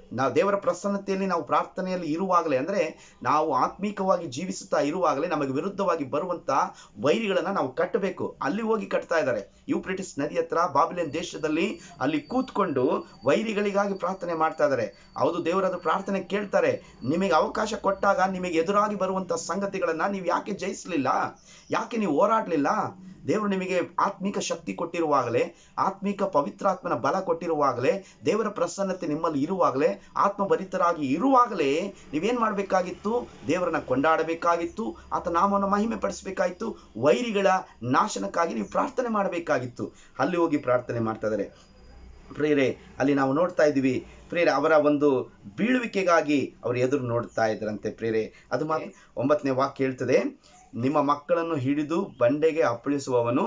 Speaker 1: ನಾವು ದೇವರ ಪ್ರಸನ್ನತೆಯಲ್ಲಿ ನಾವು ಪ್ರಾರ್ಥನೆಯಲ್ಲಿ ಇರುವಾಗಲೇ, ಅಂದರೆ ನಾವು ಆತ್ಮೀಕವಾಗಿ ಜೀವಿಸುತ್ತಾ ಇರುವಾಗಲೇ ನಮಗೆ ವಿರುದ್ಧವಾಗಿ ಬರುವಂತ ವೈರಿಗಳನ್ನ ನಾವು ಕಟ್ಟಬೇಕು. ಅಲ್ಲಿ ಹೋಗಿ ಕಟ್ತಾ ಇದ್ದಾರೆ, ಯೂಫ್ರೇಟಿಸ್ ನದಿ ಹತ್ರ ಬಾಬಿಲೋನ್ ದೇಶದಲ್ಲಿ ಅಲ್ಲಿ ಕೂತ್ಕೊಂಡು ವೈರಿಗಳಿಗಾಗಿ ಪ್ರಾರ್ಥನೆ ಮಾಡ್ತಾ ಇದ್ದಾರೆ. ಹೌದು, ದೇವರದು ಪ್ರಾರ್ಥನೆ ಕೇಳ್ತಾರೆ. ನಿಮಗೆ ಅವಕಾಶ ಕೊಟ್ಟಾಗ ನಿಮಗೆ ಎದುರಾಗಿ ಬರುವಂತ ಸಂಗತಿಗಳನ್ನ ನೀವು ಯಾಕೆ ಜಯಿಸಲಿಲ್ಲ, ಯಾಕೆ ನೀವು ಹೋರಾಡಲಿಲ್ಲ? ದೇವರು ನಿಮಗೆ ಆತ್ಮಿಕ ಶಕ್ತಿ ಕೊಟ್ಟಿರುವಾಗಲೇ, ಆತ್ಮಿಕ ಪವಿತ್ರಾತ್ಮನ ಬಲ ಕೊಟ್ಟಿರುವಾಗಲೇ, ದೇವರ ಪ್ರಸನ್ನತೆ ನಿಮ್ಮಲ್ಲಿ ಇರುವಾಗಲೇ, ಆತ್ಮಭರಿತರಾಗಿ ಇರುವಾಗಲೇ ನೀವೇನ್ ಮಾಡಬೇಕಾಗಿತ್ತು? ದೇವರನ್ನ ಕೊಂಡಾಡಬೇಕಾಗಿತ್ತು, ಆತ ನಾಮವನ್ನು ಮಹಿಮೆ ಪಡಿಸಬೇಕಾಗಿತ್ತು, ವೈರಿಗಳ ನಾಶನಕ್ಕಾಗಿ ನೀವು ಪ್ರಾರ್ಥನೆ ಮಾಡಬೇಕಾಗಿತ್ತು. ಅಲ್ಲಿ ಹೋಗಿ ಪ್ರಾರ್ಥನೆ ಮಾಡ್ತಾ ಇದ್ದಾರೆ ಪ್ರಿಯರೇ. ಅಲ್ಲಿ ನಾವು ನೋಡ್ತಾ ಇದ್ದೀವಿ ಪ್ರಿಯರೇ, ಅವರ ಒಂದು ಬೀಳುವಿಕೆಗಾಗಿ ಅವರು ಎದುರು ನೋಡ್ತಾ ಇದ್ರಂತೆ ಪ್ರಿಯರೇ. ಅದು 9ನೇ ವಾಕ್ಯ ಹೇಳ್ತದೆ, ನಿಮ್ಮ ಮಕ್ಕಳನ್ನು ಹಿಡಿದು ಬಂಡೆಗೆ ಅಪ್ಪಳಿಸುವವನು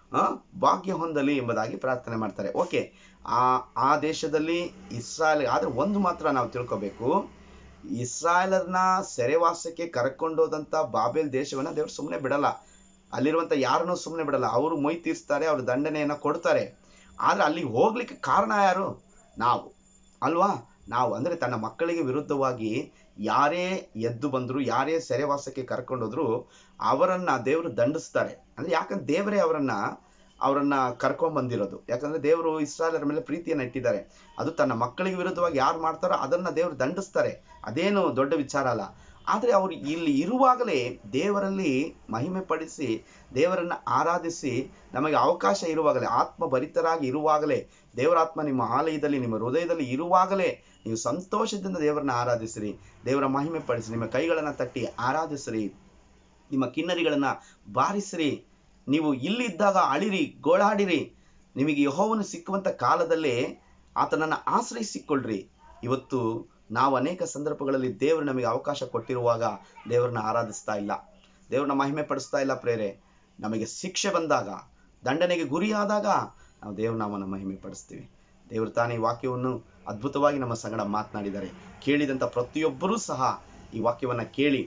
Speaker 1: ಭಾಗ್ಯ ಹೊಂದಲಿ ಎಂಬುದಾಗಿ ಪ್ರಾರ್ಥನೆ ಮಾಡ್ತಾರೆ. ಓಕೆ, ಆ ದೇಶದಲ್ಲಿ ಇಸ್ರಾಯೇಲ್, ಆದ್ರೆ ಒಂದು ಮಾತ್ರ ನಾವು ತಿಳ್ಕೋಬೇಕು, ಇಸ್ರಾಯೇಲರ್ನ ಸೆರೆವಾಸಕ್ಕೆ ಕರ್ಕೊಂಡೋದಂತ ಬಾಬೆಲ್ ದೇಶವನ್ನ ದೇವರು ಸುಮ್ಮನೆ ಬಿಡಲ್ಲ, ಅಲ್ಲಿರುವಂತ ಯಾರನ್ನೂ ಸುಮ್ಮನೆ ಬಿಡಲ್ಲ. ಅವರು ಮೊಯ್ ತೀರಿಸ್ತಾರೆ, ಅವ್ರ ದಂಡನೆಯನ್ನ ಕೊಡ್ತಾರೆ. ಆದ್ರೆ ಅಲ್ಲಿ ಹೋಗ್ಲಿಕ್ಕೆ ಕಾರಣ ಯಾರು? ನಾವು ಅಲ್ವಾ? ನಾವು ಅಂದ್ರೆ ತನ್ನ ಮಕ್ಕಳಿಗೆ ವಿರುದ್ಧವಾಗಿ ಯಾರೇ ಎದ್ದು ಬಂದ್ರು, ಯಾರೇ ಸೆರೆವಾಸಕ್ಕೆ ಕರ್ಕೊಂಡೋದ್ರು ಅವರನ್ನ ದೇವರು ದಂಡಿಸ್ತಾರೆ. ಅಂದ್ರೆ ಯಾಕಂದ್ರೆ ದೇವರೇ ಅವರನ್ನ ಕರ್ಕೊಂಡ್ ಬಂದಿರೋದು. ಯಾಕಂದ್ರೆ ದೇವರು ಇಸ್ರಾಯೇಲರ ಮೇಲೆ ಪ್ರೀತಿಯನ್ನು ಇಟ್ಟಿದ್ದಾರೆ. ಅದು ತನ್ನ ಮಕ್ಕಳಿಗೆ ವಿರುದ್ಧವಾಗಿ ಯಾರು ಮಾಡ್ತಾರೋ ಅದನ್ನ ದೇವರು ದಂಡಿಸ್ತಾರೆ. ಅದೇನು ದೊಡ್ಡ ವಿಚಾರ ಅಲ್ಲ. ಆದ್ರೆ ಅವರು ಇಲ್ಲಿ ಇರುವಾಗಲೇ ದೇವರಲ್ಲಿ ಮಹಿಮೆ ಪಡಿಸಿ, ದೇವರನ್ನ ಆರಾಧಿಸಿ, ನಮಗೆ ಅವಕಾಶ ಇರುವಾಗಲೇ, ಆತ್ಮಭರಿತರಾಗಿ ಇರುವಾಗಲೇ, ದೇವರಾತ್ಮ ನಿಮ್ಮ ಆಲಯದಲ್ಲಿ, ನಿಮ್ಮ ಹೃದಯದಲ್ಲಿ ಇರುವಾಗಲೇ ನೀವು ಸಂತೋಷದಿಂದ ದೇವರನ್ನ ಆರಾಧಿಸಿರಿ, ದೇವರ ಮಹಿಮೆ ಪಡಿಸಿ, ನಿಮ್ಮ ಕೈಗಳನ್ನ ತಟ್ಟಿ ಆರಾಧಿಸಿರಿ, ನಿಮ್ಮ ಕಿನ್ನರಿಗಳನ್ನ ಬಾರಿಸಿರಿ. ನೀವು ಇಲ್ಲಿದ್ದಾಗ ಅಳಿರಿ, ಗೋಳಾಡಿರಿ. ನಿಮಗೆ ಯೆಹೋವನು ಸಿಕ್ಕುವಂತ ಕಾಲದಲ್ಲೇ ಆತನನ್ನ ಆಶ್ರಯಿಸಿಕೊಳ್ಳ್ರಿ. ಇವತ್ತು ನಾವು ಅನೇಕ ಸಂದರ್ಭಗಳಲ್ಲಿ ದೇವರು ನಮಗೆ ಅವಕಾಶ ಕೊಟ್ಟಿರುವಾಗ ದೇವರನ್ನ ಆರಾಧಿಸ್ತಾ ಇಲ್ಲ, ದೇವರನ್ನ ಮಹಿಮೆ ಪಡಿಸ್ತಾ ಇಲ್ಲ ಪ್ರೇರೆ. ನಮಗೆ ಶಿಕ್ಷೆ ಬಂದಾಗ, ದಂಡನೆಗೆ ಗುರಿಯಾದಾಗ ನಾವು ದೇವ್ರ ನಾಮನ ಮಹಿಮೆ ಪಡಿಸ್ತೀವಿ. ದೇವರು ತಾನೇ ಈ ವಾಕ್ಯವನ್ನು ಅದ್ಭುತವಾಗಿ ನಮ್ಮ ಸಂಗಡ ಮಾತನಾಡಿದ್ದಾರೆ. ಕೇಳಿದಂಥ ಪ್ರತಿಯೊಬ್ಬರೂ ಸಹ ಈ ವಾಕ್ಯವನ್ನ ಕೇಳಿ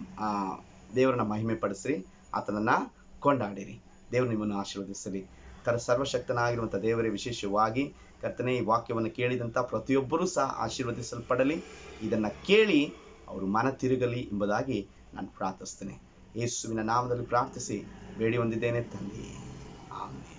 Speaker 1: ದೇವರನ್ನ ಮಹಿಮೆ ಪಡಿಸ್ರಿ, ಆತನನ್ನ ಕೊಂಡಾಡಿರಿ. ದೇವರು ನಿಮ್ಮನ್ನು ಆಶೀರ್ವದಿಸಲಿ. ಸರ್ವಶಕ್ತನಾಗಿರುವಂಥ ದೇವರೇ, ವಿಶೇಷವಾಗಿ ಕರ್ತನೇ, ಈ ವಾಕ್ಯವನ್ನು ಕೇಳಿದಂಥ ಪ್ರತಿಯೊಬ್ಬರೂ ಸಹ ಆಶೀರ್ವದಿಸಲ್ಪಡಲಿ. ಇದನ್ನ ಕೇಳಿ ಅವರು ಮನ ತಿರುಗಲಿ ಎಂಬುದಾಗಿ ನಾನು ಪ್ರಾರ್ಥಿಸ್ತೇನೆ. ಯೇಸುವಿನ ನಾಮದಲ್ಲಿ ಪ್ರಾರ್ಥಿಸಿ ಬೇಡಿ ಹೊಂದಿದ್ದೇನೆ ತಂದೆಯೇ, ಆಮೆನ್.